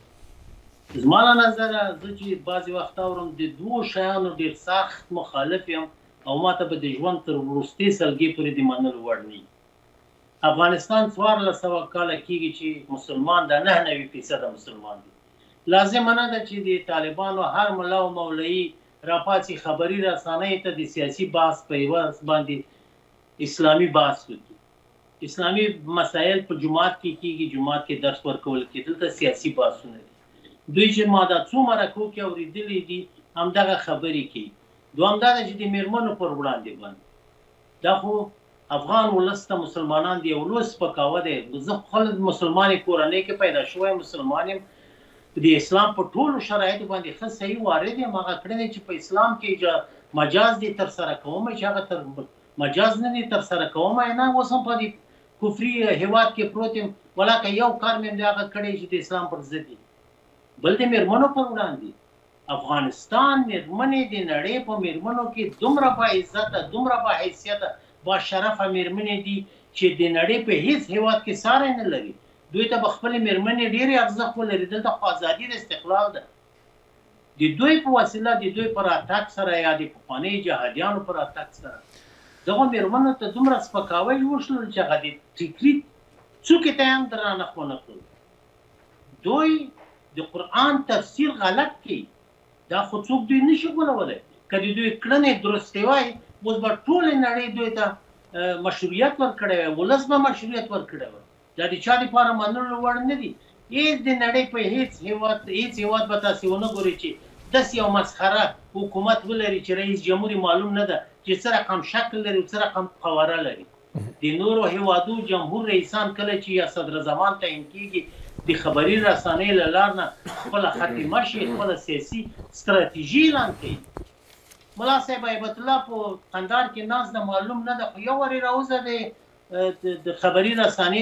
وای زما له نظره زه چې بعضې وخت اورم د دوو شیانو ډېر سخت مخالف یم او ما ته به د ژوند تر وروستۍ سلګۍ پورې د منلو وړ نه افغانستان څوارلس سوه کاله کېږي چې مسلمان دا نه نوي فیصده مسلمان دي لازمه نه ده چې د طالبانو هر ملا او مولوي راپاڅي خبري رسنۍ ته د سیاسي بحث په یوه باندې اسلامي بحث وکړي اسلامي مسایل په جومات کې کېږي جومات کې درس ورکول کېږي دلته سیاسي بحثونه دي دوی چې ما دا څو مرکو کې اورېدلي دي همدغه خبرې کوي دوهم دا ده چې د میرمنو پر وړاندې باندې دا خو افغان ولس ته مسلمانان دی یو لوی سپکاوه دی زه خپل مسلمانې کورنۍ کې پیدا شوی مسلمان یم د اسلام په ټولو شرایطو باندې ښه صحیح وارد یم هغه کړنې چې په اسلام کې مجاز دي ترسره کوم چې هغه تر مجاز نه دي ترسره کوم نه اوس هم په دې کفري هېواد کې پروت یم ولاکه یو کار مې همدې هغه کړی چې د اسلام پر ضد دي بل د میرمنو پر وړاندې افغانستان میرمنې د نړۍ په میرمنو کې دومره با عزته دومره با حیثیته با شرفه میرمنې دي چې د نړۍ په هیڅ هېواد کې ساری نه لري دوی ته به خپلې میرمنې ډېرې ارزښت ولري دلته خو ازادي د استقلال ده د دوی په وسیله د دوی پر اتاک سره یا د پخوانیو جهادیانو پر اتاک سره دغو میرمنو ته دومره سپکاوی وشول چې هغه د ټیکري څوکې ته هم درانه ونه کړل دوی د قرآن تفسیر غلط کوي دا خو څوک دوی نشي غولولی که د دوی کړنې درستې وای اوس به ټولې نړۍ دوی ته مشروعیت ورکړی وی ولس به مشروعیت ورکړی وی دا د چا دپاره منلو وړ نه دي هېڅ د نړۍ په هېڅ هېواد هېڅ هېواد به تاسې ونه ګورئ چې داسې یو مسخره حکومت ولري چې رئیس جمهور معلوم نه ده چې څه رقم شکل لري او څه رقم قواره لري د نورو هېوادو جمهور رئیسان کله چې یا صدر زمان تعیین کېږي د خبري رسنۍ له لار نه خپله خاتمه شي خپله سیاسي ستراتیژي اعلان کوي ملا صاحب هیبت الله په قندار کې ناست ده معلوم نه ده خو یو وارې راوځه د خبري رسنۍ ته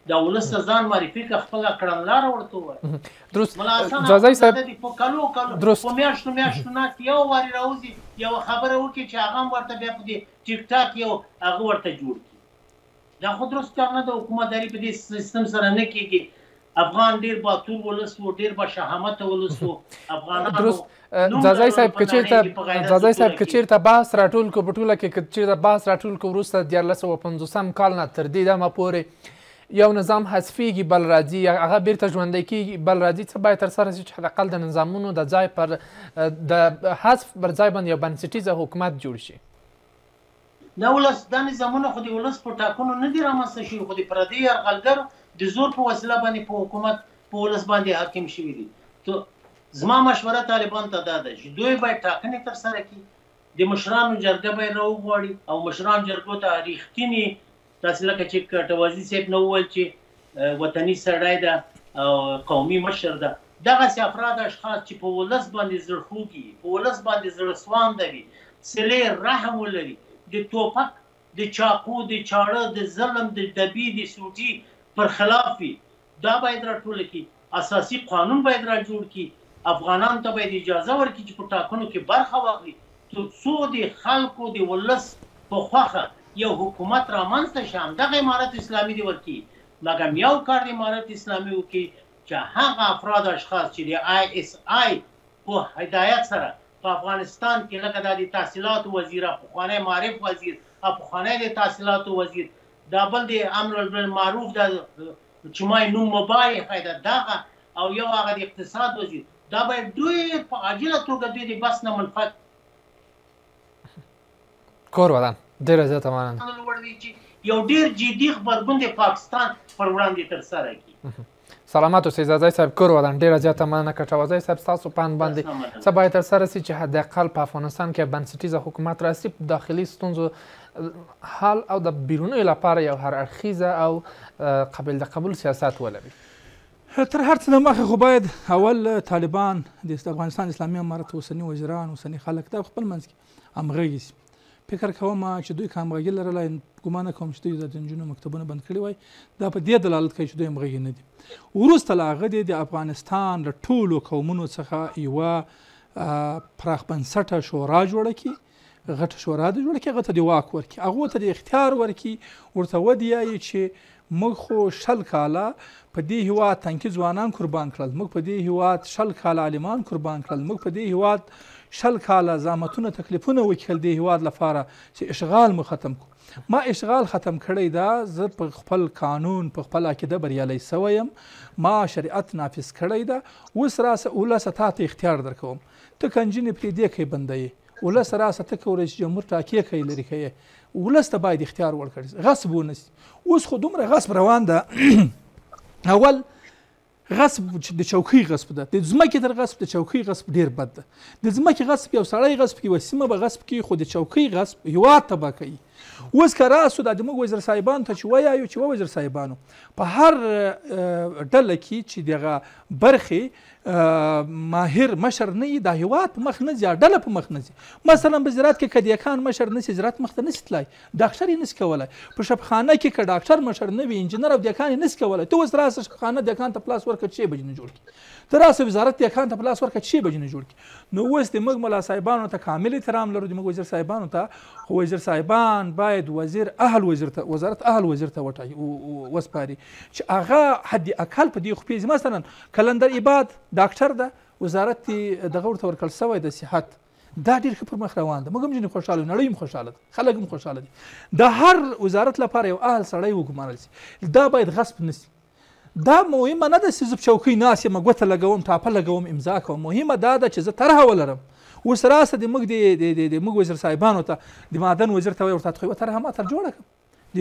د ولس ځان معرفي که خپله کړنلاره ورته ووایي. درست ملا حسن ځاځی صاحب په کلو کلو درست په میاشتو میاشتو ناست یو وارې راوځي یوه خبره وکړي چې هغه هم ورته بیا په دې ټیک ټاک یو هغه ورته جوړ کړي. دا خو درست کار نه ده. حکومتداري په دې سیستم سره نه کېږي. افغان ډیر باتور ولس و، ډیر با شهامت ولس و. افغانانو درست ځاځی صاحب که چېرته ځاځی صاحب که چېرته بحث راټول کړو په ټوله کې که چېرته بحث راټول کړو وروسته دیارلس سوه پنځوسم کال نه تر دې دمه پورې یو نظام حذفیږي بل راځي، هغه بیرته ژوندی کېږي بل راځي. څه باید ترسره شي چې حداقل د نظامونو د ځای پر د حذف پر ځای باندې یو بنسټیزه حکومت جوړ شي؟ دا ولس دا نظامونه خو د ولس په ټاکنو نه دي رامنځته شوي، خو د پردي یرغلګرو د زور په وسیله باندې په حکومت په ولس باندې حاکم شوي دي. تو زما مشوره طالبان ته دا ده چې دوی باید ټاکنې ترسره کړي، د مشرانو جرګه باید راوغواړي او مشران جرګو ته رښتینې داسې لکه چې کټوازي صاحب نه وویل چې وطني سړی ده او قومي مشر ده، دغسې افراد اشخاص چې په ولس باندې زړخوږي، په ولس باندې زړه سوانده وي، صلې رحم ولري، د توپک د چاقو د چاړه د ظلم د ډبي د سوټي پر خلاف وي. دا باید راټوله کړي. اساسي قانون باید را جوړ کړي. افغانانو ته باید اجازه ورکړي چې په ټاکنو کې برخه واخلي تر څو د خلکو د ولس په خوښه یو حکومت رامنځته شي. همدغه امارت اسلامي دې ورکړي. مګم یو کار د امارت اسلامي وکړي چې هغه افراد اشخاص چې د آی اس آی په هدایت سره په افغانستان کې لکه دا د تحصیلاتو وزیر، پخوانی معرف وزیر، پخوانی د تحصیلاتو وزیر، دا بل د امر بالمعروف دا چې ما یې نوم مبایې فایده دغه او یو هغه د اقتصاد وزیر، دا باید دوی په عاجله توګه دوی د بس نه منفک کور ودان. ډېره زیاته مننه. لوړ دی چې یو ډېر جدي غبرګون د پاکستان پر وړاندې ترسره کړي. سلامت اوسئ ځاځی صاحب، کور ودان. ډېره زیاته مننه کټوازی صاحب، ستاسو پند باندې څه باید ترسره سي چې حداقل په افغانستان کې بنسټیزه حکومت راسي، په داخلي ستونزو حل او د بیرونیو لپاره یو هر اړخیزه او قابل د قبول سیاست ولري. تر هر څه نه مخکې خو باید اول طالبان د افغانستان اسلامي امارت اوسني وزیران اوسني خلک دا خپل منځ کې همغږي سي. فکر کوم چې دوی که همغږي لرلی، ګمان نه کوم چې دوی د نجونو مکتبونه بند کړي وای. دا په دې دلالت کوي چې دوی همغږي نه دي. وروسته له هغه دې د افغانستان له ټولو قومونو څخه یوه پراخ بنسټه شورا جوړه کړي، غټه شورا دې جوړه کړي، هغه ته د واک ورکړي، هغو ته د اختیار ورکړي، ورته ودیایي چې موږ خو شل کاله په دې هېواد تنکي ځوانان قربان کړل، موږ په دې هېواد شل کاله عالمان قربان کړل، موږ په دې هېواد شل کاله زحمتونه تکلیفونه وکړل د هېواد لپاره چې اشغال مو ختم کړو. ما اشغال ختم کړی دا، زه په خپل قانون په خپل عقیده بریالی سوی یم، ما شریعت نافذ کړی ده. اوس راسه ولسه تا ته اختیار در کوم، ته که نجونې پرېږدې کوې بندوې، ولسه راسه ته که رئیس جمهور ټاکې کوې لرې کوې، ولس ته باید اختیار ورکړي، غصب ونه سي. اوس خو دومره غصب روان ده. اول غصب د چوکۍ غصب ده، د ځمکې تر غصب د چوکۍ غصب ډیر بد ده. د ځمکې غصب یو سړی غصب کوي، یوه سیمه به غصب کوي، خو د چوکۍ غصب هېواد تباه کوي. اوس که راسو دا زموږ وزیر صاحبانو ته چې وایو چې وزیر صاحبانو په هر ډله کې چې دغه برخې ماهر مشر نه وي، دا هېواد په مخ نه ځي، ډله په مخ نه ځي. مثلا په زراعت کې که دیکان مشر نه سي، زراعت مخ ته نه سي تلای، ډاکټر یې نه سي کولی. په شفخانه کې که ډاکټر مشر نه وي، انجینر او دیکان یې نه سي کولی. ته اوس راسه شفخانه دیکان ته پلاس ورکړه، چې بجې نه جوړ کړي، ته راسه وزارت دیکان ته پلاس ورکړه، چې بجې نه جوړ کړي. نو اوس د موږ ملا صاحبانو ته کامل احترام لرو، د موږ وزیر صاحبانو ته، خو وزیر صاحبان باید وزیر اهل وزیر ته وزارت اهل وزیر ته وټاکي وسپاري چې هغه حد اقل په دې خو پیږي. مثلا کلندر عباد ډاکټر ده، وزارت دغه ورته ورکړل سوی د صحت، دا ډېر ښه پر مخ روان ده. موږ هم ځینې خوشحاله یو، نړۍ هم خوشحاله ده، خلک هم خوشحاله دي. د هر وزارت لپاره یو اهل سړی وګمارل سي، دا باید غصب نه سي. دا مهمه نه ده چې زه په چوکۍ ناست یم، ګوته لګوم، ټاپه لګوم، امضا کوم. مهمه دا ده چې زه طرحه ولرم. اوس راسه د موږ د موږ وزیر صاحبانو ته، د معدن وزیر ته وایي ورته ته یوه طرحه ما طرح جوړه کړه،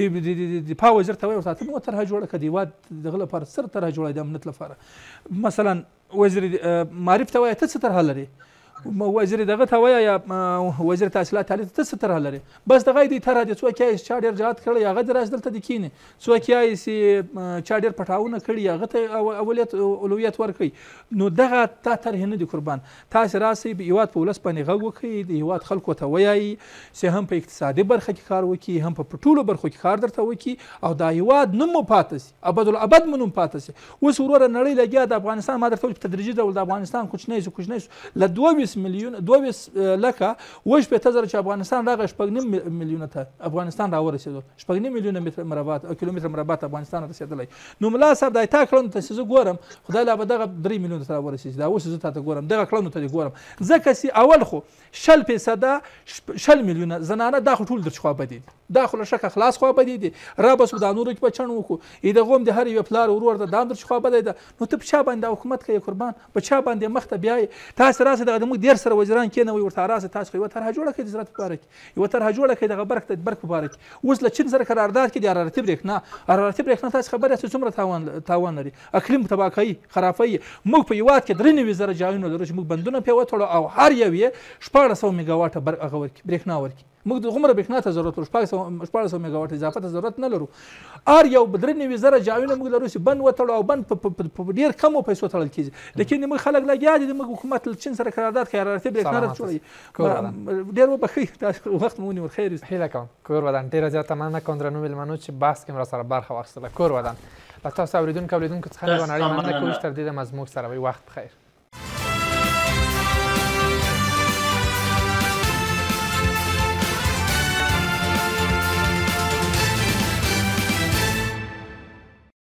د دفاع وزیر ته وایي ورته ته موږ طرحه جوړه کړه، د هېواد دغه لپاره څه طرحه جوړه د امنیت لپاره. مثلا وزیر معرف ته وایي ته څه طرحه لرې، وزیر دغه ته وایه یا وزیر تحصیلات عالی ته څه طرح لري بس دغه دې طرح دي څوک یې چا ډېر جهاد کړی هغه دې راځي دلته دې کینې څوک یې چې چا ډېر پټاونه کړي هغه ته اولویت اولویت ورکوي نو دغه تا طرح نه دي قربان تاسې راسئ هېواد په ولس باندې غږ وکړئ د هېواد خلکو ته ووایئ چې هم په اقتصادي برخه کې کار وکړي هم په ټولو برخو کې کار درته وکړي او دا هېواد نوم مو پاتې شي ابدالابد مو نوم پاتې شي اوس وروره نړۍ لګیا د افغانستان ما درته وویل په تدریجي ډول د افغانستان کوچنی شو کوچنی شو له دوه ویشت میلیون دوه ویشت لکه اوه شپېته زره چې افغانستان راغی شپږ نیم میلیونه ته افغانستان راورسېدو شپږ نیم میلیونه متر مربع کیلومتر مربع ته افغانستان رسېدلی نو ملا صاحب دا تا کړنو ته چې زه ګورم خدای لا به دغه درې میلیونه ته راورسېږي دا اوس زه تا ته ګورم دغه کړنو ته دې ګورم ځکه چې اول خو شل فیصده شل میلیونه زنانه دا خو ټول در خوا بدې دي دا خو له شکه خلاص خوا بدې دي را به سو دا نورو کې په چڼ وکړو دغه هم د هر یو پلار ورور ته دا هم در خوا بدې ده نو ته په چا باندې حکومت کوې قربان په چا باندې مخ ته بیایې تاسې راسئ دغه زموږ ډېر سره وزیران کېنوئ ورته راسئ تاسو خو یوه طرحه جوړه کړئ د زراعت په باره کې یوه طرحه جوړه کړئ دغه برق برق په باره کې اوس له چین سره قرارداد کې د حرارتي برېښنا حرارتي برېښنا تاسې خبر یاست چې څومره تاوان تاوان لري اقلیم تباه کوي خرابوي موږ په هېواد کې درې نوي زره جایونه لرو چې موږ بندونه پرې وتړو او هر یو یې شپاړس سوه میګا واټه برق هغه ورکړي برېښنا ورکړي موږ د غومره برېښنا ته ضرورت لرو شپاړس سوه میګا واټه اضافه ته ضرورت نه لرو هر یو درې نوي زره جایونه موږ لرو چې بند وتړو او بند په ډېر کمو پیسو تړل کېږي لیکن موږ خلک لګیا دي موږ حکومت له چین سره قرارداد کوي حرارتي برېښنا راته جوړوي ډېر وبخښئ تاسو وخت مو ونیو خیر هیله کوم کور ودان ډېره زیاته مننه کوم درنو میلمنو چې بحث کې مو راسره برخه واخیستله کور ودان له تاسو اورېدونکو اوریدونکو څخه نړۍ مننه کوم چې تر دې دمه زموږ سره وي وخت بخیر